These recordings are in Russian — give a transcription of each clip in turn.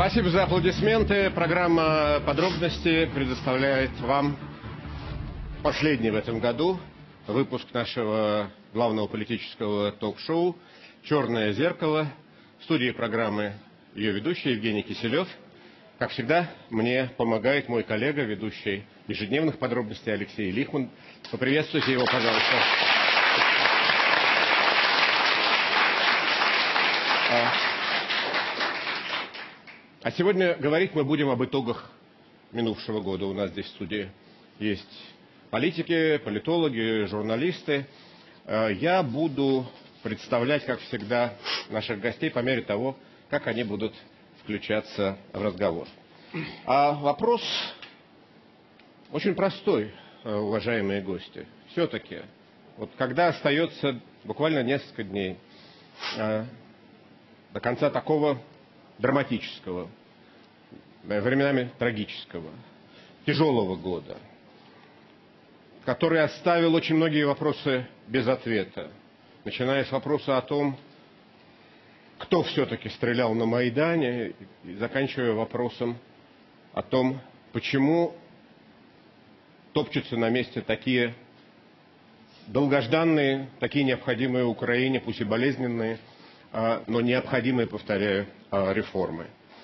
Спасибо за аплодисменты. Программа «Подробности» предоставляет вам последний в этом году выпуск нашего главного политического ток-шоу «Черное зеркало». В студии программы ее ведущий Евгений Киселев. Как всегда, мне помогает мой коллега, ведущий ежедневных подробностей Алексей Лихман. Поприветствуйте его, пожалуйста. А сегодня говорить мы будем об итогах минувшего года. У нас здесь в студии есть политики, политологи, журналисты. Я буду представлять, как всегда, наших гостей по мере того, как они будут включаться в разговор. А вопрос очень простой, уважаемые гости. Все-таки, вот когда остается буквально несколько дней до конца такого драматического, временами трагического, тяжелого года, который оставил очень многие вопросы без ответа, начиная с вопроса о том, кто все-таки стрелял на Майдане, и заканчивая вопросом о том, почему топчутся на месте такие долгожданные, такие необходимые Украине, пусть и болезненные, но необходимые, повторяю, реформы.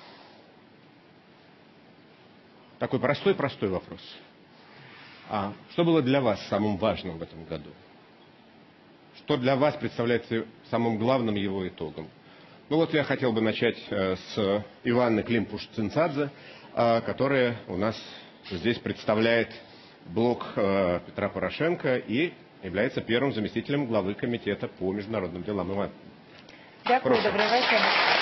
Такой простой вопрос. Что было для вас самым важным в этом году? Что для вас представляется самым главным его итогом? Ну вот я хотел бы начать с Иванны Климпуш-Цинцадзе, которая у нас здесь представляет блок Петра Порошенко и является первым заместителем главы комитета по международным делам. Иван. Дякую, добрий вечір.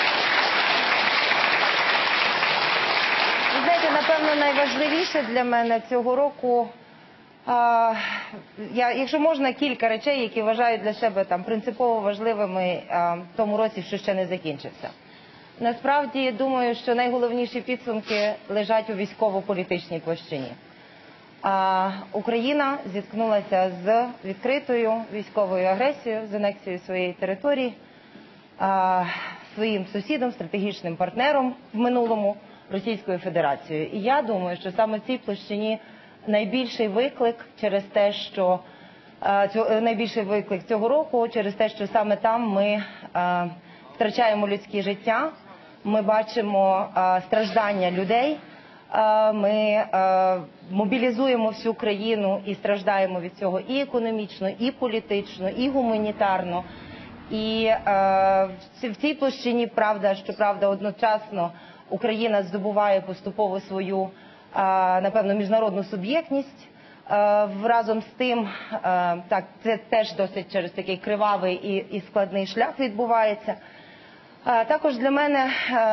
Ви знаєте, напевно, найважливіше для мене цього року, якщо можна, кілька речей, які вважаю для себе принципово важливими в тому році, що ще не закінчився. Насправді, думаю, що найголовніші підсумки лежать у військово-політичній площині. Україна зіткнулася з відкритою військовою агресією, з анексією своєї території, своїм сусідом, стратегічним партнером в минулому Російською Федерацією. І я думаю, що саме в цій площині найбільший виклик цього року через те, що саме там ми втрачаємо людські життя, ми бачимо страждання людей, ми мобілізуємо всю країну і страждаємо від цього і економічно, і політично, і гуманітарно. І в цій площині, щоправда, одночасно Україна здобуває поступово свою, напевно, міжнародну суб'єктність. Разом з тим, це теж досить через такий кривавий і складний шлях відбувається. Також для мене,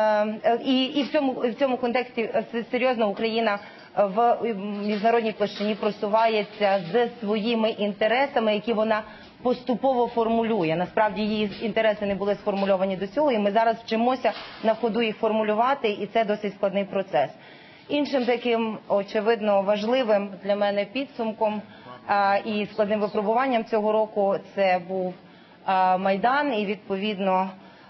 і в цьому контексті серйозно Україна в міжнародній площині просувається з своїми інтересами, які вона поступово формулює. Насправді її інтереси не були сформульовані до цього, і ми зараз вчимося на ходу їх формулювати, і це досить складний процес. Іншим таким, очевидно, важливим для мене підсумком і складним випробуванням цього року це був Майдан і, відповідно,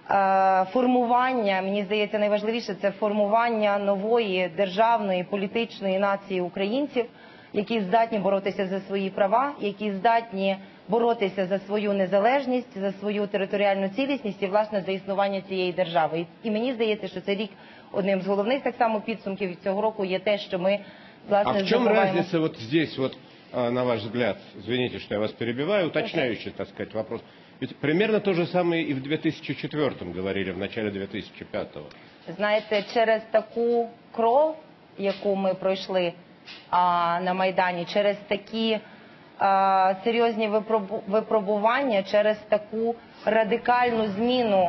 формування, мені здається, найважливіше, це формування нової державної політичної нації українців, які здатні боротися за свої права, які здатні боротися за свою незалежність, за свою територіальну цілісність і, власне, за існування цієї держави. І мені здається, що цей рік одним з головних так само підсумків цього року є те, що ми, власне, в чем разница вот здесь, вот, на ваш взгляд, извините, что я вас перебиваю, уточняющий, так сказать, вопрос. Ведь примерно то же самое и в 2004-м говорили, в начале 2005-го. Знаєте, через таку кров, яку ми пройшли на Майдані, через такі серйозні випробування, через таку радикальну зміну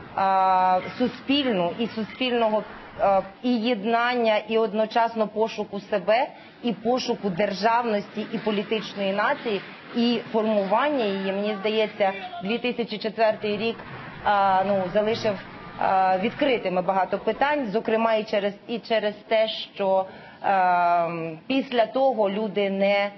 суспільну і суспільного і єднання, і одночасно пошуку себе, і пошуку державності і політичної нації, і формування її, мені здається, 2004 рік залишив відкритими багато питань, зокрема і через те, що після того люди не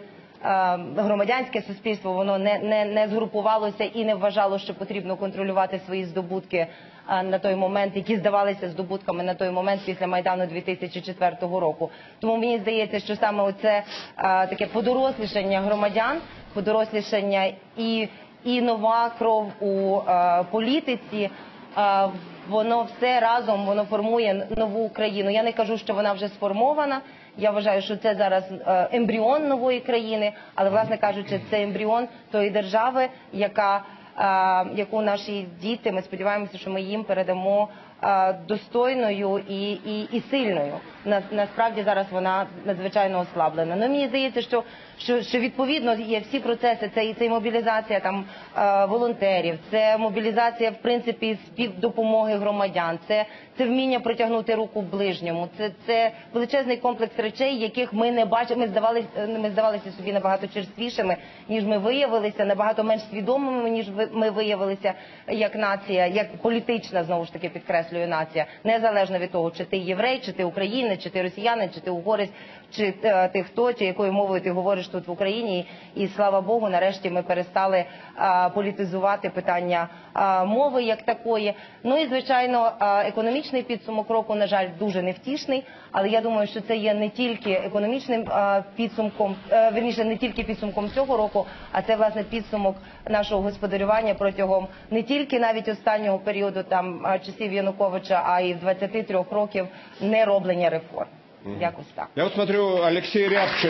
громадянське суспільство, воно не згрупувалося і не вважало, що потрібно контролювати свої здобутки на той момент, які здавалися здобутками на той момент після Майдану 2004 року. Тому мені здається, що саме оце таке подорослішання громадян, подорослішання і нова кров у політиці, воно все разом, воно формує нову Україну. Я не кажу, що вона вже сформована. Я вважаю, що це зараз ембріон нової країни, але, власне кажучи, це ембріон тої держави, яку наші діти, ми сподіваємося, що ми їм передамо достойною і сильною. Насправді зараз вона надзвичайно ослаблена. Ну, мені здається, що відповідно є всі процеси, це і мобілізація там волонтерів, це мобілізація, в принципі, співдопомоги громадян, це вміння протягнути руку ближньому, це величезний комплекс речей, яких ми не бачимо, ми здавалися собі набагато черствішими, ніж ми виявилися, набагато менш свідомими, ніж ми виявилися як нація, як політична, знову ж таки, підкреслюю, нація, незалежно від того, чи ти єврей, чи ти українець, чи ти росіянин, чи ти угорець, чи ти хто, чи якою мовою ти говориш тут в Україні. І слава Богу, нарешті ми перестали політизувати питання мови як такої. Ну і, звичайно, економічний підсумок року, на жаль, дуже невтішний, але я думаю, що це є не тільки економічним підсумком, вірніше, не тільки підсумком цього року, а це, власне, підсумок нашого господарювання протягом не тільки навіть останнього періоду там часів Януковича, а й 23 років нероблення реформ. Якось так. Я вот смотрю, Алексей Рябчин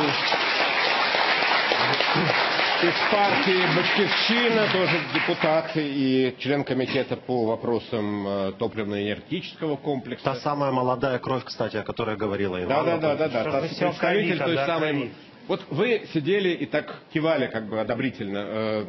из партии «Батьківщина», тоже депутат и член комитета по вопросам топливно-энергетического комплекса. Та самая молодая кровь, кстати, о которой говорила Иванова. Да. Представитель той самой. Вот вы сидели и так кивали как бы одобрительно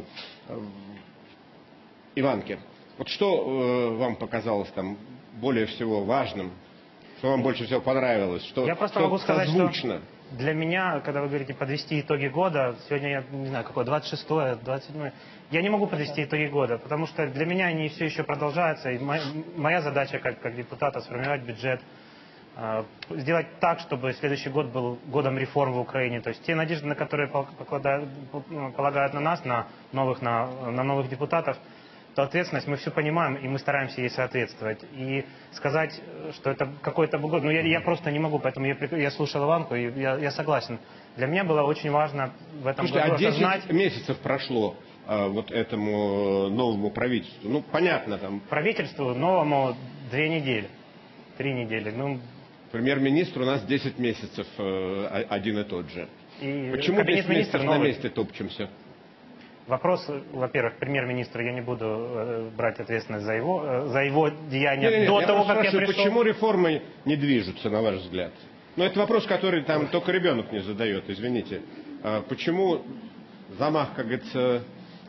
Иванке. Вот что вам показалось там более всего важным? Что вам больше всего понравилось? Что, я просто могу сказать, созвучно? Что для меня, когда вы говорите подвести итоги года, сегодня я не знаю, какое, 26-е, 27-е, я не могу подвести итоги года, потому что для меня они все еще продолжаются, и моя задача как депутата сформировать бюджет, сделать так, чтобы следующий год был годом реформ в Украине. То есть те надежды, на которые полагают на нас, на новых депутатов, то ответственность мы все понимаем, и мы стараемся ей соответствовать. И сказать, что это какой-то год, ну я просто не могу, поэтому я слушал Иванку, и я согласен. Для меня было очень важно в этом году осознать... 10 месяцев прошло вот этому новому правительству. Ну, понятно там. Правительству новому 2 недели, 3 недели. Ну, премьер-министр у нас 10 месяцев один и тот же. И почему 10 месяцев на месте топчемся? Вопрос, во-первых, премьер-министра, я не буду брать ответственность за его деяния до того, как я пришел. Почему реформы не движутся, на ваш взгляд? Ну, это вопрос, который там только ребенок не задает, извините. Почему замах, как говорится,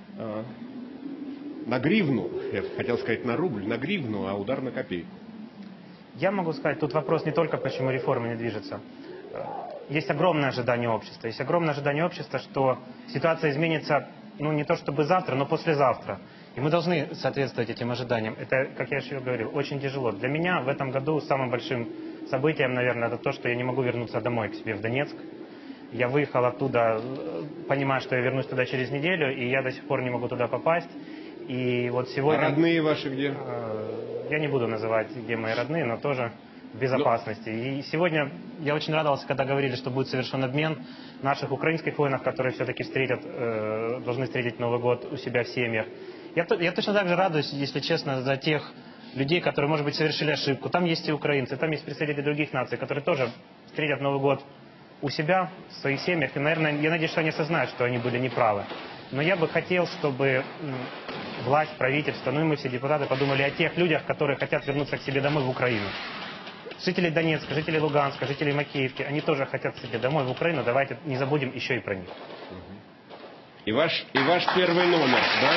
на гривну, я хотел сказать на рубль, на гривну, а удар на копейку? Я могу сказать, тут вопрос не только, почему реформы не движутся. Есть огромное ожидание общества. Есть огромное ожидание общества, что ситуация изменится, ну, не то чтобы завтра, но послезавтра. И мы должны соответствовать этим ожиданиям. Это, как я еще говорил, очень тяжело. Для меня в этом году самым большим событием, наверное, это то, что я не могу вернуться домой к себе в Донецк. Я выехал оттуда, понимая, что я вернусь туда через неделю, и я до сих пор не могу туда попасть. И вот сегодня... А родные ваши где? Я не буду называть, где мои родные, но тоже в безопасности. И сегодня я очень радовался, когда говорили, что будет совершен обмен наших украинских воинов, которые все-таки должны встретить Новый год у себя в семьях. Я точно так же радуюсь, если честно, за тех людей, которые, может быть, совершили ошибку. Там есть и украинцы, там есть представители других наций, которые тоже встретят Новый год у себя, в своих семьях. И, наверное, я надеюсь, что они осознают, что они были неправы. Но я бы хотел, чтобы власть, правительство, ну и мы все депутаты подумали о тех людях, которые хотят вернуться к себе домой в Украину. Жители Донецка, жители Луганска, жители Макеевки, они тоже хотят к себе домой в Украину. Давайте не забудем еще и про них. И ваш первый номер, да?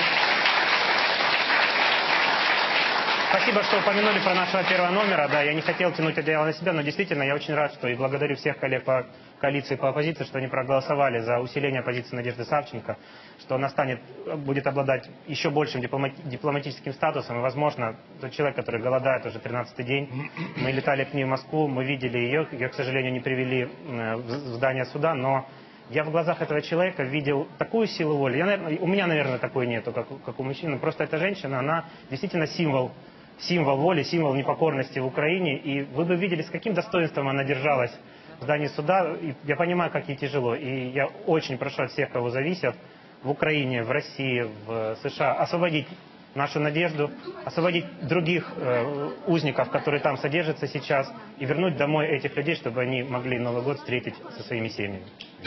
Спасибо, что упомянули про нашего первого номера. Да, я не хотел тянуть одеяло на себя, но действительно я очень рад, что и благодарю всех коллег по коалиции, по оппозиции, что они проголосовали за усиление позиции Надежды Савченко, что она будет обладать еще большим дипломатическим статусом. И, возможно, тот человек, который голодает уже 13-й день, мы летали к ней в Москву, мы видели ее, к сожалению, не привели в здание суда, но я в глазах этого человека видел такую силу воли. У меня, наверное, такой нету, как у мужчины. Просто эта женщина, она действительно символ воли, символ непокорности в Украине. И вы бы видели, с каким достоинством она держалась в здании суда. И я понимаю, как ей тяжело. И я очень прошу от всех, кого зависят, в Украине, в России, в США, освободить нашу надежду, освободить других узников, которые там содержатся сейчас, и вернуть домой этих людей, чтобы они могли Новый год встретить со своими семьями.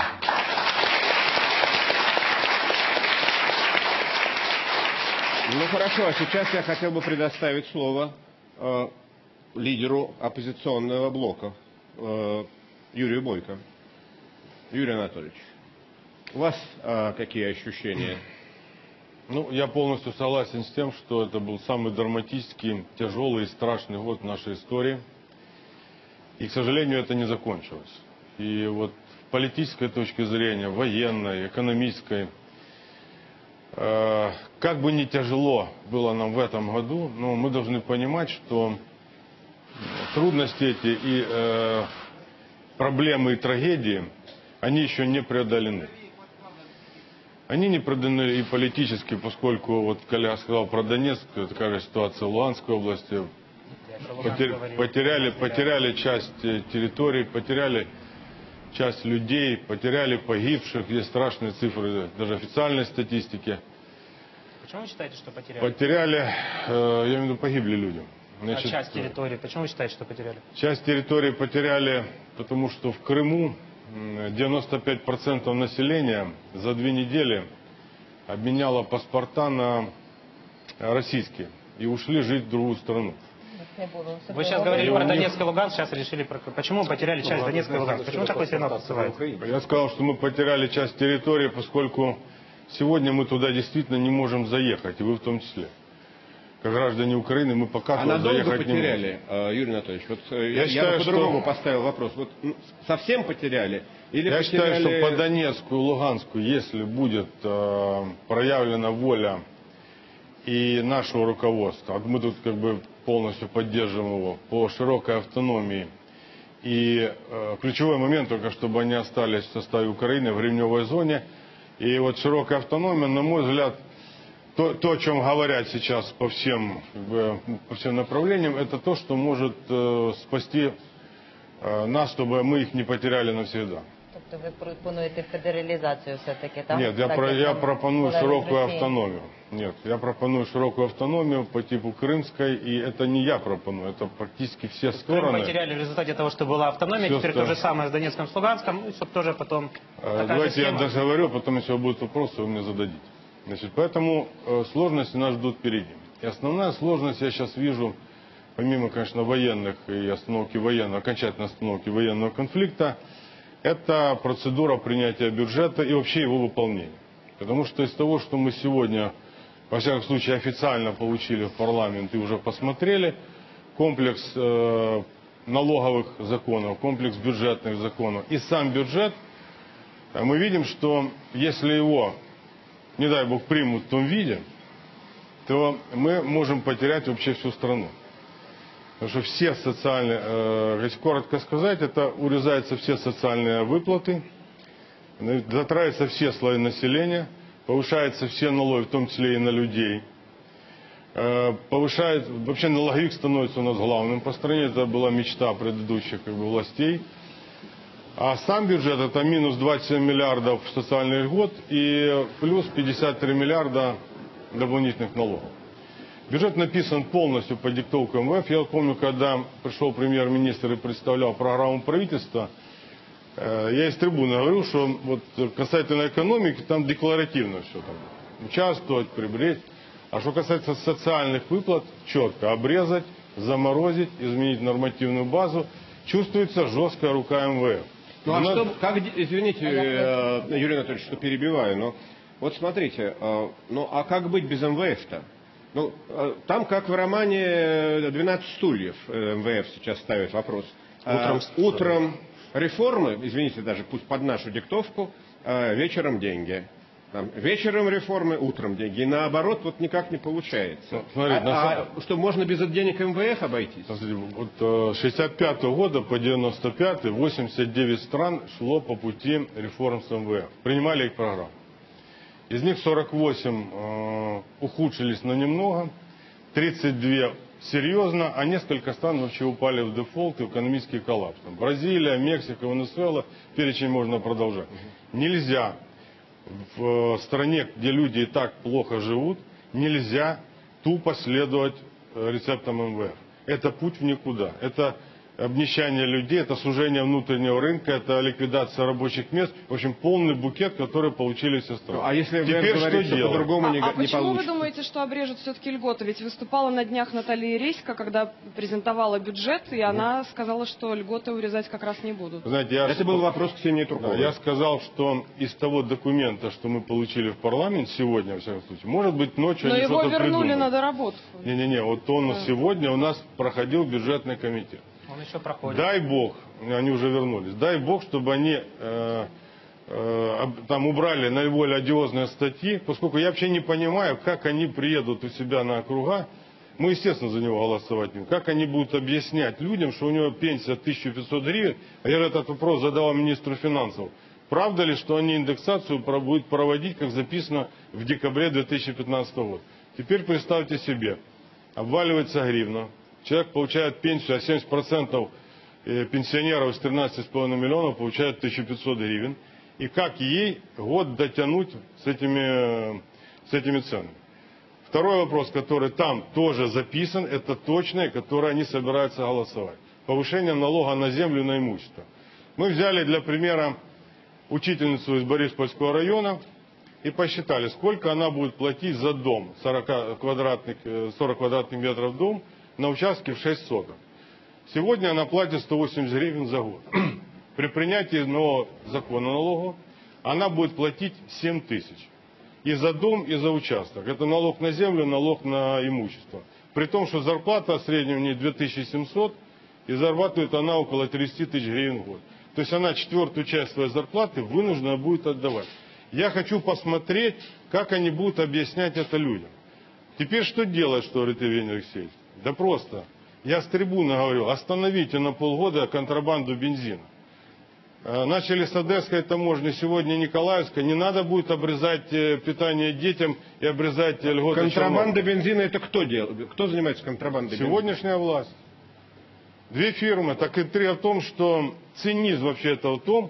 Ну хорошо, а сейчас я хотел бы предоставить слово лидеру оппозиционного блока Юрию Бойко. Юрий Анатольевич, у вас какие ощущения? Ну, я полностью согласен с тем, что это был самый драматический, тяжелый и страшный год в нашей истории. И, к сожалению, это не закончилось. И вот с политической точки зрения, военной, экономической, как бы ни тяжело было нам в этом году, но мы должны понимать, что трудности эти и проблемы и трагедии, они еще не преодолены. Они не преодолены и политически, поскольку, вот коллега сказал про Донецк, такая же ситуация в Луганской области. Потеряли часть территорий, потеряли часть людей, потеряли погибших. Есть страшные цифры, даже официальной статистики. Почему вы считаете, что потеряли? Потеряли, я имею в виду, погибли люди. Значит, часть территории, почему вы считаете, что потеряли? Часть территории потеряли, потому что в Крыму 95% населения за 2 недели обменяло паспорта на российские и ушли жить в другую страну. Вы сейчас говорили про Донецк и Луганск, сейчас решили про... Почему потеряли часть Донецка и Луганска? Почему такой сигнал посылается? Я сказал, что мы потеряли часть территории, поскольку сегодня мы туда действительно не можем заехать, и вы в том числе. Как граждане Украины мы пока туда заехать потеряли, не можем. Юрий Анатольевич? Вот Я считаю, по-другому поставил вопрос. Вот совсем потеряли? Или я потеряли... считаю, что по Донецку и Луганску, если будет проявлена воля и нашего руководства, мы тут как бы полностью поддерживаем его, по широкой автономии, и ключевой момент только, чтобы они остались в составе Украины в гривневой зоне, и вот широкая автономия, на мой взгляд, то, о чем говорят сейчас по всем направлениям, это то, что может спасти нас, чтобы мы их не потеряли навсегда. Тобто ви пропонуєте федералізацію все-таки, так? Нет, я пропоную широкую автономию. Нет, я пропоную широкую автономию по типу крымской, и это не я пропоную, это практически все стороны. Крым потеряли в результате того, что была автономия, все теперь то же самое с Донецком, с Луганском, и чтобы тоже потом... Давайте я договорю, потом, если будут вопросы, вы мне зададите. Значит, поэтому сложности нас ждут впереди. И основная сложность я сейчас вижу, помимо, конечно, военных и остановки военного, окончательной остановки военного конфликта, это процедура принятия бюджета и вообще его выполнения. Потому что из того, что мы сегодня, во всяком случае, официально получили в парламент и уже посмотрели, комплекс налоговых законов, комплекс бюджетных законов и сам бюджет, мы видим, что если его, не дай бог, примут в том виде, то мы можем потерять вообще всю страну. Потому что все социальные, если коротко сказать, это урезаются все социальные выплаты, затрагиваются все слои населения, повышаются все налоги, в том числе и на людей. Повышает, вообще налоговик становится у нас главным по стране, это была мечта предыдущих властей. А сам бюджет это минус 27 миллиардов в социальный год и плюс 53 миллиарда дополнительных налогов. Бюджет написан полностью по диктовке МВФ. Я помню, когда пришел премьер-министр и представлял программу правительства, я из трибуны говорил, что вот касательно экономики, там декларативно все там. Участвовать, приберечь. А что касается социальных выплат, четко обрезать, заморозить, изменить нормативную базу. Чувствуется жесткая рука МВФ. Ну, извините, Юрий Анатольевич, что перебиваю, но вот смотрите, ну а как быть без МВФ-то? Ну, там, как в романе «12 стульев», МВФ сейчас ставит вопрос. Утром реформы, извините, даже пусть под нашу диктовку, вечером деньги. Там, вечером реформы, утром деньги. И наоборот, вот никак не получается. Ну, смотрите, Что, можно без денег МВФ обойтись? Смотрите, вот с 65 года по 95 89 стран шло по пути реформ с МВФ. Принимали их программу. Из них 48 ухудшились, но немного. 32 серьезно, а несколько стран вообще упали в дефолт и в экономический коллапс. Там Бразилия, Мексика, Венесуэла, перечень можно продолжать. Нельзя в стране, где люди и так плохо живут, нельзя тупо следовать рецептам МВФ. Это путь в никуда. Это обнищание людей, это сужение внутреннего рынка, это ликвидация рабочих мест. В общем, полный букет, который получили все страны. А если теперь говорить, что по-другому не почему получится? вы думаете, что обрежут все-таки льготы? Ведь выступала на днях Наталья Риська, когда презентовала бюджет, и она сказала, что льготы урезать как раз не будут. Знаете, Это был вопрос к Ксении Турковой. Я сказал, что из того документа, что мы получили в парламент сегодня, во всяком случае, может быть, ночью Но они его что-то вернули придумают. на доработку. Не-не-не, вот он сегодня у нас проходил бюджетный комитет. Он еще проходит. Дай бог, они уже вернулись, дай бог, чтобы они там убрали наиболее одиозные статьи, поскольку я вообще не понимаю, как они приедут у себя на округа, мы, естественно, за него голосовать не будем, как они будут объяснять людям, что у него пенсия 1500 гривен, а я этот вопрос задал министру финансов, правда ли, что они индексацию будут проводить, как записано в декабре 2015 года. Теперь представьте себе, обваливается гривна, человек получает пенсию, а 70% пенсионеров из 13,5 миллионов получают 1500 гривен. И как ей год дотянуть с этими ценами? Второй вопрос, который там тоже записан, это точное, которое они собираются голосовать. Повышение налога на землю и на имущество. Мы взяли для примера учительницу из Бориспольского района и посчитали, сколько она будет платить за дом, 40 квадратных метров дом, на участке в 6 соток. Сегодня она платит 180 гривен за год. При принятии нового закона налогов она будет платить 7 тысяч. И за дом, и за участок. Это налог на землю, налог на имущество. При том, что зарплата в среднем у нее 2700, и зарабатывает она около 30 тысяч гривен в год. То есть она четвертую часть своей зарплаты вынуждена будет отдавать. Я хочу посмотреть, как они будут объяснять это людям. Теперь что делать, что говорит Евгений Алексеевич? Да просто. Я с трибуны говорю, остановите на полгода контрабанду бензина. Начали с Одесской таможни, сегодня Николаевская. Не надо будет обрезать питание детям и обрезать льготы. Контрабанда бензина это кто делает? Кто занимается контрабандой бензина? Сегодняшняя власть. 2 фирмы. Так и 3 о том, что цинизм вообще это в том.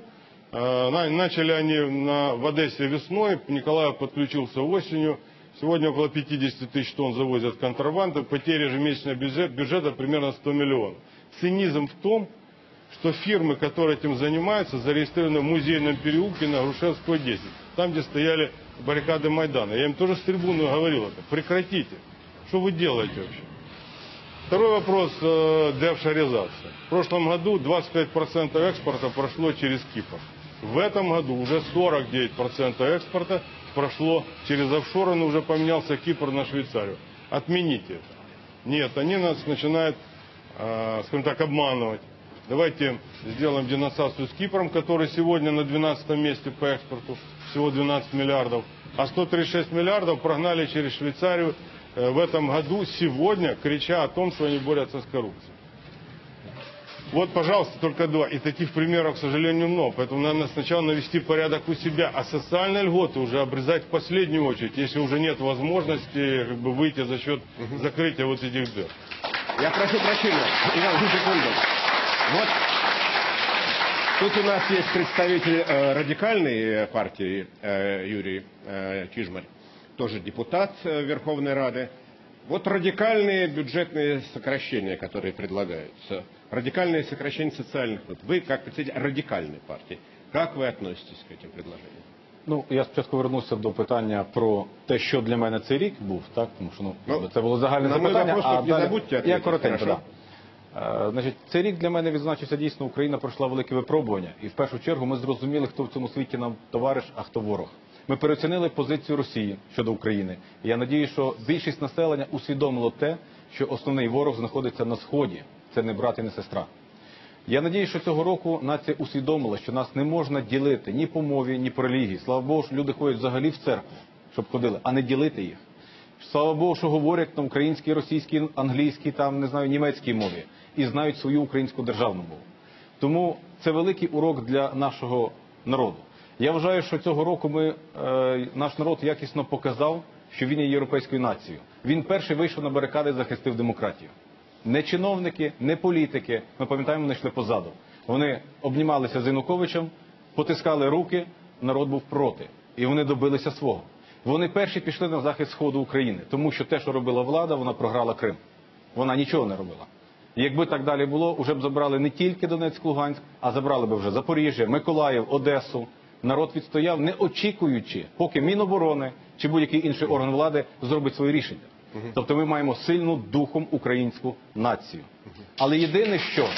Начали они в Одессе весной, Николаев подключился осенью. Сегодня около 50 тысяч тонн завозят контрабанды, потери ежемесячного бюджета примерно 100 миллионов. Цинизм в том, что фирмы, которые этим занимаются, зарегистрированы в музейном переулке на Грушевского 10, там, где стояли баррикады Майдана. Я им тоже с трибуны говорил это. Прекратите. Что вы делаете вообще? Второй вопрос – деофшоризация. В прошлом году 25% экспорта прошло через Кипр. В этом году уже 49% экспорта прошло через офшоры, но уже поменялся Кипр на Швейцарию. Отмените это. Нет, они нас начинают, скажем так, обманывать. Давайте сделаем денонсацию с Кипром, который сегодня на 12 месте по экспорту, всего 12 миллиардов. А 136 миллиардов прогнали через Швейцарию в этом году, сегодня, крича о том, что они борются с коррупцией. Вот, пожалуйста, только 2. И таких примеров, к сожалению, много. Поэтому надо сначала навести порядок у себя. А социальные льготы уже обрезать в последнюю очередь, если уже нет возможности выйти за счет закрытия вот этих дыр. Я прошу прощения. Иван, секунду. Вот тут у нас есть представитель радикальной партии Юрий Чижмарь, тоже депутат Верховной Рады. Вот радикальные бюджетные сокращения, которые предлагаются, радикальные сокращения социальных выплат. Вы, как представитель радикальной партии, как ви относитесь к этим предложениям? Ну, я спочатку вернуся до питання про те, що для мене цей рік був, так, тому що це було загальне запитання, а далі я коротенько, так. Значить, цей рік для мене відзначився дійсно, Україна пройшла велике випробування. І в першу чергу ми зрозуміли, хто в цьому світі нам товариш, а хто ворог. Ми переоцінили позицію Росії щодо України. І я надію, що більшість населення усвідомило те, що основний ворог знаходиться на Сході. Це не брат і не сестра. Я надію, що цього року нація усвідомила, що нас не можна ділити ні по мові, ні по релігії. Слава Богу, що люди ходять взагалі в церкву, щоб ходили, а не ділити їх. Слава Богу, що говорять на українській, російській, англійській, там, не знаю, німецькій мові. І знають свою українську державну мову. Тому це великий урок для нашого народу. Я вважаю, що цього року наш народ якісно показав, що він є європейською нацією. Він перший вийшов на барикади і захистив демократію. Не чиновники, не політики, ми пам'ятаємо, вони йшли позаду. Вони обнімалися з Януковичем, потискали руки, народ був проти. І вони добилися свого. Вони перші пішли на захист Сходу України, тому що те, що робила влада, вона програла Крим. Вона нічого не робила. І якби так далі було, вже б забрали не тільки Донецьк, Луганськ, а забрали б вже Запоріжжя, Миколаїв, Одесу. Народ відстояв, не очікуючи, поки Міноборони чи будь-який інший орган влади зробить свої рішення. Тобто ми маємо сильну духом українську націю. Але єдине,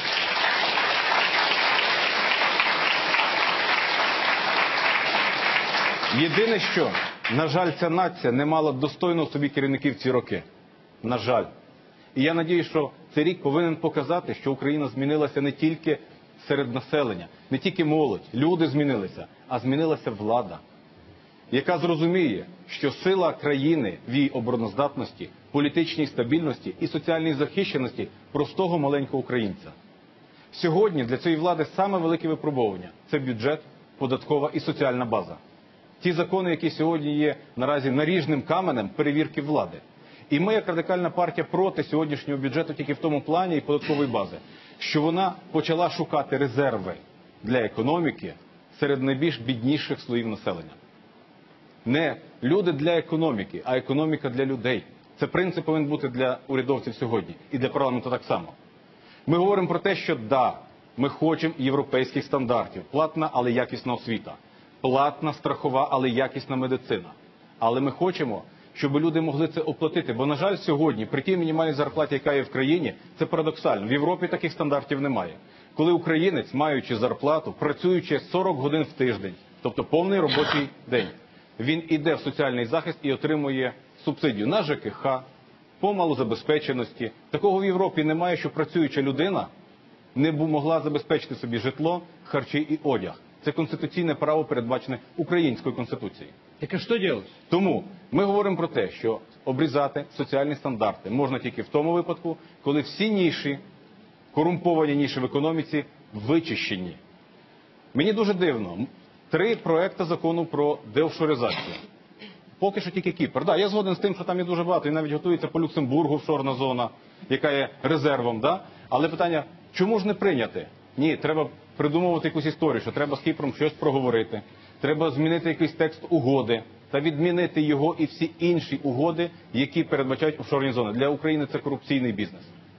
що, на жаль, ця нація не мала достойного собі керівників ці роки. На жаль. І я надіюсь, що цей рік повинен показати, що Україна змінилася не тільки серед населення, не тільки молодь, люди змінилися, а змінилася влада, яка зрозуміє, що сила країни в її обороноздатності, політичній стабільності і соціальній захищеності простого маленького українця. Сьогодні для цієї влади саме велике випробування – це бюджет, податкова і соціальна база. Ті закони, які сьогодні є наразі наріжним каменем перевірки влади. І ми, як Радикальна партія, проти сьогоднішнього бюджету тільки в тому плані і податкової бази, що вона почала шукати резерви для економіки серед найбільш бідніших слоїв населення. Не люди для економіки, а економіка для людей. Це принцип повинен бути для урядовців сьогодні і для парламенту так само. Ми говоримо про те, що да, ми хочемо європейських стандартів. Платна, але якісна освіта. Платна, страхова, але якісна медицина. Але ми хочемо, щоб люди могли це оплатити. Бо, на жаль, сьогодні, при тій мінімальній зарплаті, яка є в країні, це парадоксально. В Європі таких стандартів немає. Коли українець, маючи зарплату, працюючи 40 годин в тиждень, тобто повний робочий день, він іде в соціальний захист і отримує субсидію на ЖКХ, по малозабезпеченості. Такого в Європі немає, що працююча людина не могла забезпечити собі житло, харчі і одяг. Це конституційне право, передбачене Українською Конституцією. Так а що робити? Тому ми говоримо про те, що обрізати соціальні стандарти можна тільки в тому випадку, коли всі ніші, корумповані ніші в економіці, вичищені. Мені дуже дивно. 3 проекти закону про деофшоризацію. Поки що тільки Кіпр. Да, я згоден з тим, що там є дуже багато. І навіть готується по Люксембургу офшорна зона, яка є резервом. Да? Але питання, чому ж не прийняти? Ні, треба придумувати якусь історію, що треба з Кіпром щось проговорити. Треба змінити якийсь текст угоди та відмінити його і всі інші угоди, які передбачають офшорні зони. Для України це корупційний бізнес.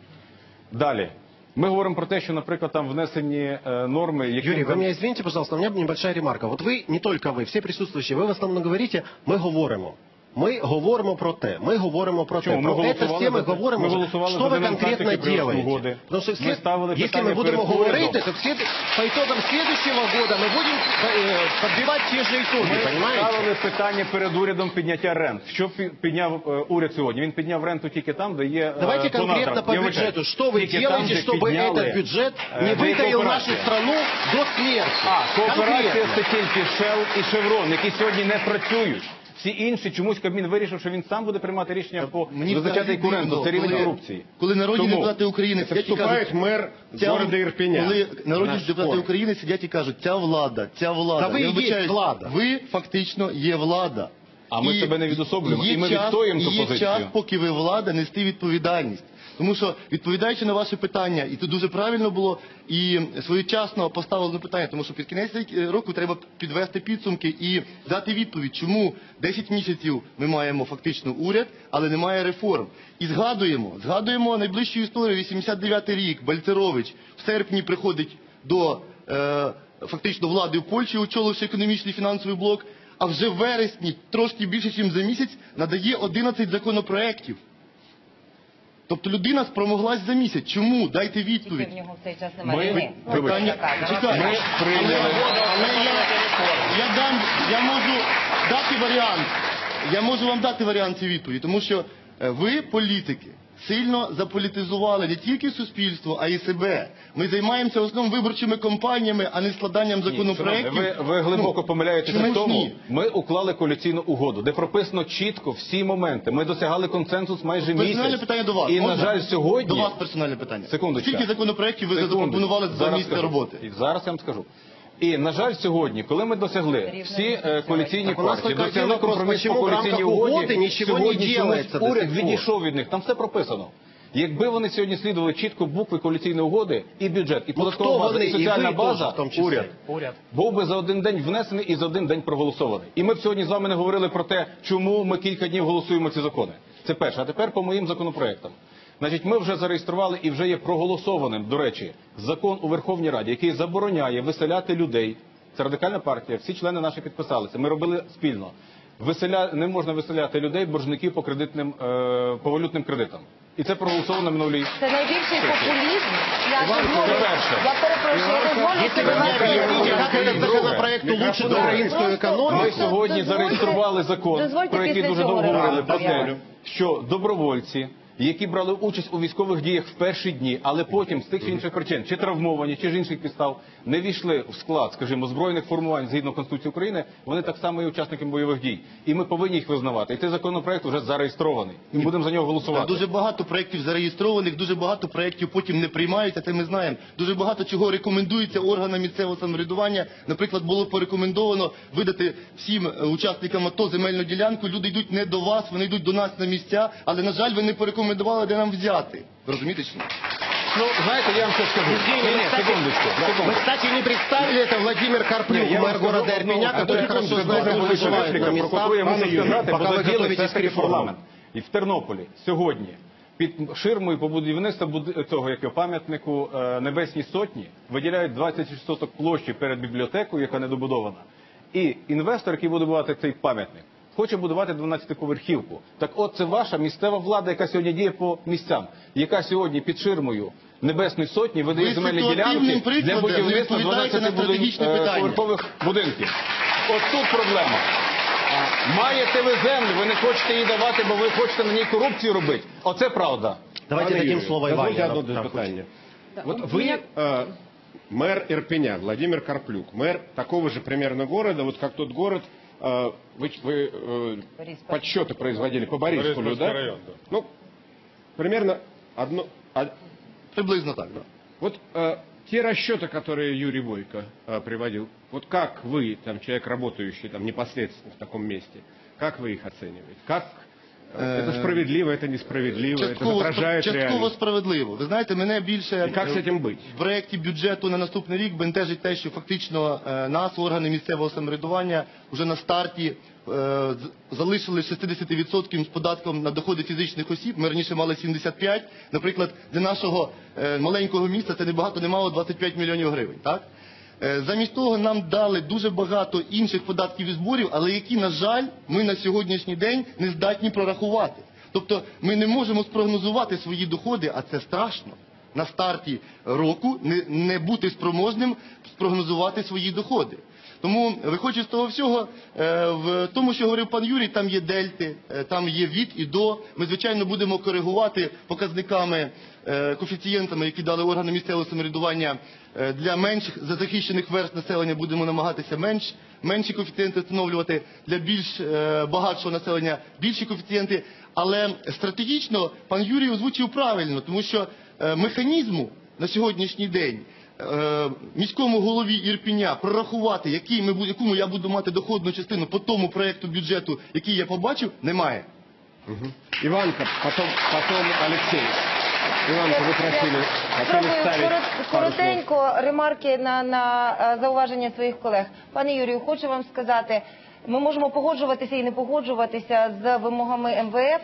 Далі. Мы говорим про те, что, например, там внесені нормы... Юрий, вы меня извините, пожалуйста, у меня небольшая ремарка. Вот вы, не только вы, все присутствующие, вы в основном говорите, мы говоримо. Ми говоримо про те, ми говоримо про те. Про це всі ми говоримо, що ви конкретно делаете. Потому что если мы будем говорить, то по итогам следующего года мы будем подбивать те же итоги, понимаете? Ми ставили питання перед урядом підняття рент. Що підняв уряд сьогодні? Він підняв ренту тільки там, де є Давайте конкретно по бюджету. Что вы делаете, чтобы этот бюджет не выкорил нашу страну до смерти? Кооперація це тільки Shell і Chevron, які сьогодні не працюють. Всі інші, чомусь Кабмін вирішив, що він сам буде приймати рішення по визначати куренту. Це рівень корупції. Коли народні депутати України сидять і кажуть, мер города Ірпеня. Коли народні депутати України сидять і кажуть, ця влада. Та ви є влада. Ви фактично є влада. А ми себе не відособлюємо, і ми відстоюємо цю позицію. Є час, поки ви влада, нести відповідальність. Тому що, відповідаючи на ваше питання, і це дуже правильно було, і своєчасно поставлено питання, тому що під кінець року треба підвести підсумки і дати відповідь, чому 10 місяців ми маємо фактично уряд, але немає реформ. І згадуємо найближчу історію, 89-й рік, Бальцерович в серпні приходить до фактично влади в Польщі, очоливши економічний фінансовий блок, а вже в вересні, трошки більше, ніж за місяць, надає 11 законопроєктів. Тобто людина спромоглась за місяць. Чому? Дайте відповідь. В нього в цей час немає війни. Я можу вам дати варіант цієї відповіді, тому що ви, політики, сильно заполітизували не тільки суспільство, а й себе. Ми займаємося в основному виборчими кампаніями, а не складанням законопроєктів. Ви глибоко помиляєтесь в тому. Ми уклали коаліційну угоду, де прописано чітко всі моменти. Ми досягали консенсус майже місяць. Персональне питання до вас. І, на жаль, сьогодні... До вас персональне питання. Секундочку. Скільки законопроєктів ви запропонували за місце роботи? І зараз я вам скажу. І, на жаль, сьогодні, коли ми досягли всі коаліційні партії, досягли компромісу по коаліційній угоді, сьогодні чомусь уряд відійшов від них. Там все прописано. Якби вони сьогодні слідували чітко букви коаліційної угоди, і бюджет, і податкова база, і соціальна база, уряд був би за один день внесений і за один день проголосований. І ми б сьогодні з вами не говорили про те, чому ми кілька днів голосуємо ці закони. Це перше. А тепер по моїм законопроектам. Значить, ми вже зареєстрували і вже є проголосованим, до речі, закон у Верховній Раді, який забороняє виселяти людей. Це Радикальна партія, всі члени наші підписалися. Ми робили спільно. Не можна виселяти людей, боржників по валютним кредитам. І це проголосовано минулій. Це найбільший популізм. Я перепрошую, Ми сьогодні зареєстрували закон, про який дуже довго говорили, про те, що добровольці, які брали участь у військових діях в перші дні, але потім з тих чи інших причин, чи травмовані, чи з інших підстав, не війшли в склад, скажімо, збройних формувань згідно Конституції України, вони так само є учасниками бойових дій. І ми повинні їх визнавати. І цей законопроект вже зареєстрований. І ми будемо за нього голосувати. Дуже багато проєктів зареєстрованих, дуже багато проєктів потім не приймаються, це ми знаємо. Дуже багато чого рекомендується органам місцевого самоврядування. Наприклад, було порекомендовано видати всім учасникам АТО земельну ділянку. Люди йдуть не до вас, вони йдуть до нас на місця, але, на жаль, ви не порекомендували, де нам взяти. Розумієте чи ні? Ну, знаете, я вам сейчас скажу. Секундочку. Мы, кстати, не представили, это Владимир Карплюк, мэр города Ирпеня, который хорошо знает, как выживает на местах, пока вы готовитесь к реформам. І в Тернополі сьогодні під ширмою по будівництву цього пам'ятнику Небесній Сотні виділяють 20% площі перед бібліотекою, яка недобудована. І інвестор, який буде будувати цей пам'ятник, хоче будувати 12-поверхівку. Так от це ваша місцева влада, яка сьогодні діє по місцям, яка сьогодні під ширмою Небесної Сотні видає земельні ділянки для будівництва 12-поверхових будинків. От тут проблема. Маєте ви землю, ви не хочете її давати, бо ви хочете на ній корупцію робити. Оце правда. Давайте дадим слово Ивану. Вот вы мэр Ирпеня, Владимир Карплюк, мэр такого же примерно города, вот как тот город, вы подсчеты производили по Борисполю, да? Район, да? Ну, примерно одно... Приблизно так, да. Вот те расчеты, которые Юрий Бойко приводил, вот как вы, там, человек, работающий там непосредственно в таком месте, как вы их оцениваете? Как это справедливо, это несправедливо, это отражает реальность? Частково справедливо. Ви знаєте, мене більше як з цим бути? В проєкті бюджету на наступний рік бентежить те, що фактично нас, органи місцевого самоврядування, вже на старті залишили 60% з податком на доходи фізичних осіб. Ми раніше мали 75%. Наприклад, для нашого маленького міста це небагато не мало 25 мільйонів гривень. Так? Замість того нам дали дуже багато інших податків і зборів, але які, на жаль, ми на сьогоднішній день не здатні прорахувати. Тобто ми не можемо спрогнозувати свої доходи, а це страшно. На старті року не бути спроможним спрогнозувати свої доходи. Тому, виходячи з того всього, в тому, що говорив пан Юрій, там є дельти, там є від і до. Ми, звичайно, будемо коригувати показниками, коефіцієнтами, які дали органи місцевого самоврядування. Для менших захищених верств населення будемо намагатися менші коефіцієнти встановлювати, для більш багатшого населення більші коефіцієнти. Але стратегічно пан Юрій озвучив правильно, тому що механізму на сьогоднішній день міському голові Ірпеня прорахувати, яку я буду мати доходну частину по тому проєкту бюджету, який я побачив, немає. Иванка, потом Алексей. Іванко, ви просили ставити коротенько ремарки на зауваження своїх колег. Пане Юрію, хочу вам сказати, ми можемо погоджуватися і не погоджуватися з вимогами МВФ.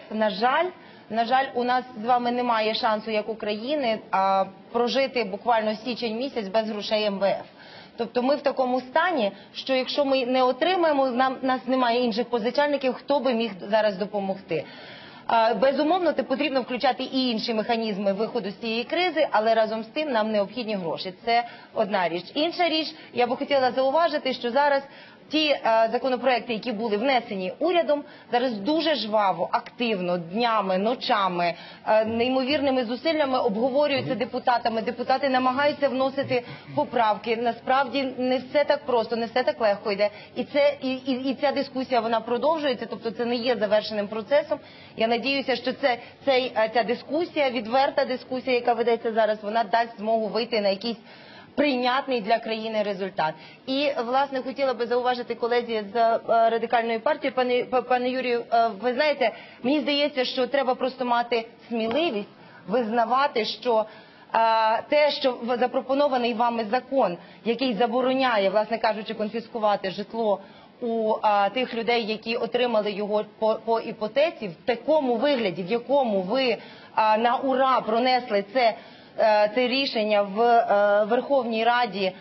На жаль, у нас з вами немає шансу, як України, прожити буквально січень місяць без грошей МВФ. Тобто ми в такому стані, що якщо ми не отримаємо, нас немає інших позичальників, хто би міг зараз допомогти. Безумовно, потрібно включати і інші механізми виходу з цієї кризи, але разом з тим нам необхідні гроші. Це одна річ. Інша річ, я би хотіла зауважити, що зараз ті законопроекти, які були внесені урядом, зараз дуже жваво, активно, днями, ночами, неймовірними зусиллями обговорюються депутатами. Депутати намагаються вносити поправки. Насправді не все так просто, не все так легко йде. І ця дискусія, вона продовжується, тобто це не є завершеним процесом. Я надіюся, що ця дискусія, відверта дискусія, яка ведеться зараз, вона дасть змогу вийти на якийсь прийнятний для країни результат. І, власне, хотіла би зауважити колезі з Радикальної партії, пане Юрію, ви знаєте, мені здається, що треба просто мати сміливість визнавати, що те, що запропонований вами закон, який забороняє, власне кажучи, конфіскувати житло у тих людей, які отримали його по іпотеці, в такому вигляді, в якому ви на ура пронесли це рішення в Верховній Раді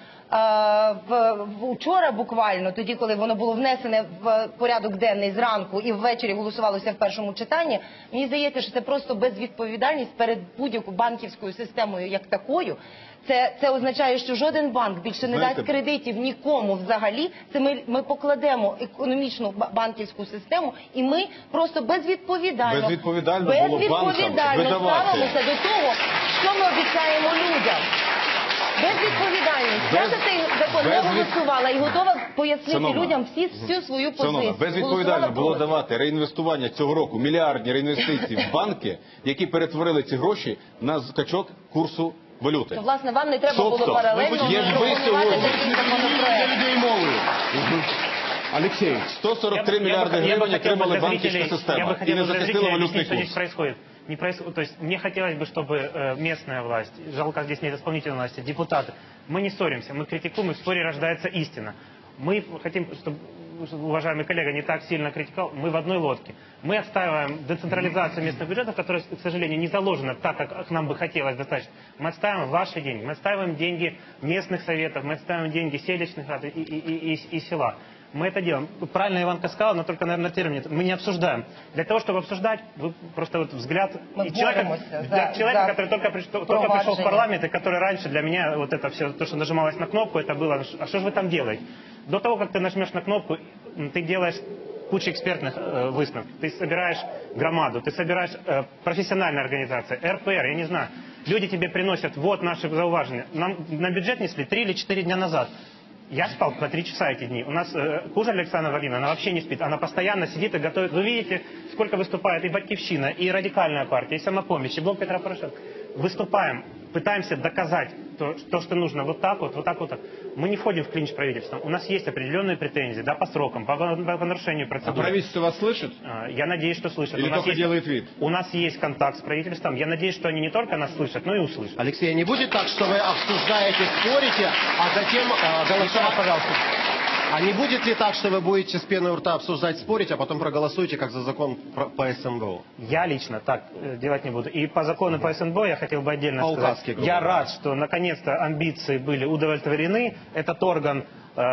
вчора буквально, тоді, коли воно було внесене в порядок денний зранку і ввечері голосувалося в першому читанні, мені здається, що це просто безвідповідальність перед будь-якою банківською системою як такою. Це означає, що жоден банк більше не дасть кредитів нікому взагалі. Це ми покладемо економічну банківську систему, і ми просто безвідповідально ставимося до того, що ми обіцяємо людям. Безвідповідальність. Я за цей закон не голосувала і готова пояснити людям всю свою позицію. Безвідповідально було давати реінвестування цього року, мільярдні реінвестиції в банки, які перетворили ці гроші на скачок курсу валюти. То, власне, вам не треба було паралельно пропонувати такий законопроект. Алексей, 143 миллиарда гривен отримали банківська система і не захистила валютний курс. То есть мне хотелось бы, чтобы местная власть, жалко здесь нет исполнительной власти, депутаты, мы не ссоримся, мы критикуем, и в споре рождается истина. Мы хотим, чтобы уважаемый коллега не так сильно критиковал, мы в одной лодке. Мы отстаиваем децентрализацию местных бюджетов, которая, к сожалению, не заложена так, как нам бы хотелось достаточно. Мы отстаиваем ваши деньги, мы отстаиваем деньги местных советов, мы отстаиваем деньги селищных рад и села. Мы это делаем. Правильно Иванка сказала, но только, наверное, термин. Мы не обсуждаем. Для того, чтобы обсуждать, вы просто вот взгляд человека, который только пришел в парламент, и который раньше для меня, вот это все, то, что нажималось на кнопку, это было, а что же вы там делаете? До того, как ты нажмешь на кнопку, ты делаешь кучу экспертных выставок, ты собираешь громаду, ты собираешь профессиональные организации, РПР, я не знаю. Люди тебе приносят, вот наши зауважения. Нам на бюджет несли 3 или 4 дня назад. Я спал по 3 часа эти дни. У нас Кужель Александра Владимировна, она вообще не спит. Она постоянно сидит и готовит. Вы видите, сколько выступает и Батькивщина, и Радикальная партия, и Самопомощь, и Блок Петра Порошенко. Выступаем, пытаемся доказать то, что нужно вот так вот, вот так, вот так. Мы не входим в клинч правительства. У нас есть определенные претензии, да, по срокам, по нарушению процедуры. А правительство вас слышит? Я надеюсь, что слышит. Или только делает вид? У нас есть контакт с правительством. Я надеюсь, что они не только нас слышат, но и услышат. Алексей, не будет так, что вы обсуждаете, спорите, а затем голосуете? Пожалуйста. А не будет ли так, что вы будете с пеной у рта обсуждать, спорить, а потом проголосуете, как за закон по СНБО? Я лично так делать не буду. И по закону по СНБО я хотел бы отдельно сказать. Я рад, что наконец-то амбиции были удовлетворены. Этот орган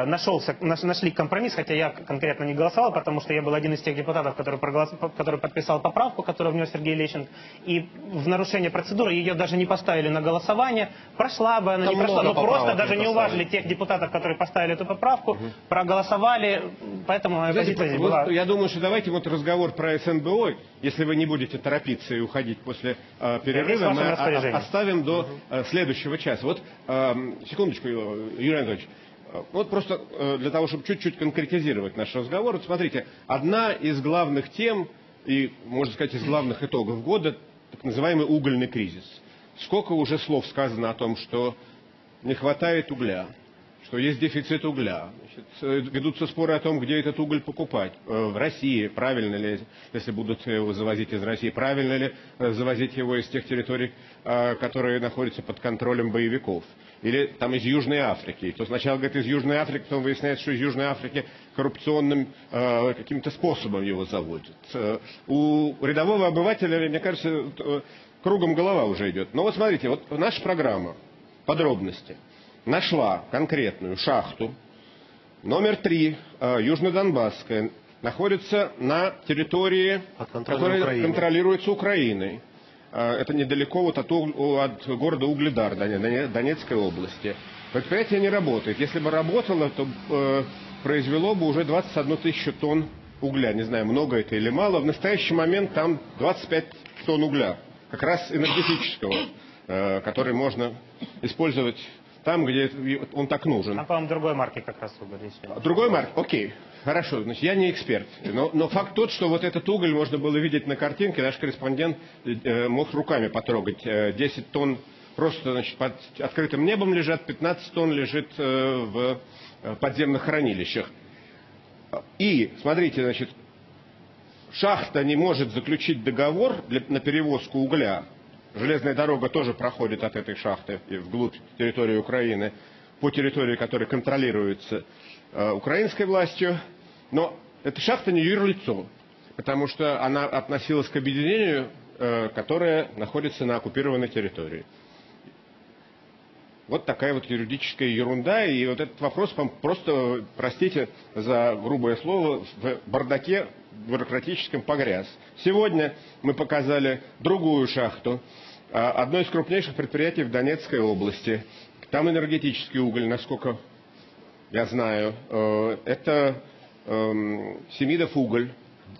нашли компромисс, хотя я конкретно не голосовал, потому что я был один из тех депутатов, который подписал поправку, которую внес Сергей Лещенко. И в нарушение процедуры ее даже не поставили на голосование. Прошла бы она, не прошла. Но просто даже не уважили тех депутатов, которые поставили эту поправку, проголосовали. Поэтому моя позиция была... Я думаю, что давайте вот разговор про СНБО, если вы не будете торопиться и уходить после перерыва, мы оставим до следующего часа. Вот, секундочку, Юрий Анатольевич. Вот просто для того, чтобы чуть-чуть конкретизировать наш разговор. Вот смотрите, одна из главных тем и, можно сказать, из главных итогов года, так называемый угольный кризис. Сколько уже слов сказано о том, что не хватает угля, что есть дефицит угля. Значит, ведутся споры о том, где этот уголь покупать. В России, правильно ли, если будут его завозить из России, правильно ли завозить его из тех территорий, которые находятся под контролем боевиков. Или там из Южной Африки. То сначала говорит из Южной Африки, потом выясняется, что из Южной Африки коррупционным каким-то способом его заводят. У рядового обывателя, мне кажется, кругом голова уже идет. Но вот смотрите, вот наша программа, подробности, нашла конкретную шахту, номер 3, Южно-Донбасская, находится на территории, которая контролируется Украиной. Это недалеко вот от города Угледар, Донецкой области. Предприятие не работает. Если бы работало, то произвело бы уже 21 тысячу тонн угля. Не знаю, много это или мало. В настоящий момент там 25 тонн угля, как раз энергетического, который можно использовать там, где он так нужен. А, по-моему, другой марки как раз уголь. Другой марки? Окей. Хорошо, значит, я не эксперт. Но факт тот, что вот этот уголь можно было видеть на картинке. Наш корреспондент мог руками потрогать. 10 тонн просто, значит, под открытым небом лежат, 15 тонн лежит в подземных хранилищах. И, смотрите, значит, шахта не может заключить договор на перевозку угля. Железная дорога тоже проходит от этой шахты вглубь территории Украины, по территории, которая контролируется украинской властью. Но эта шахта не юрлицо, потому что она относилась к объединению, которое находится на оккупированной территории. Вот такая вот юридическая ерунда. И вот этот вопрос просто, простите за грубое слово, в бардаке бюрократическом погряз. Сегодня мы показали другую шахту, одно из крупнейших предприятий в Донецкой области. Там энергетический уголь, насколько я знаю. Это Селидов уголь,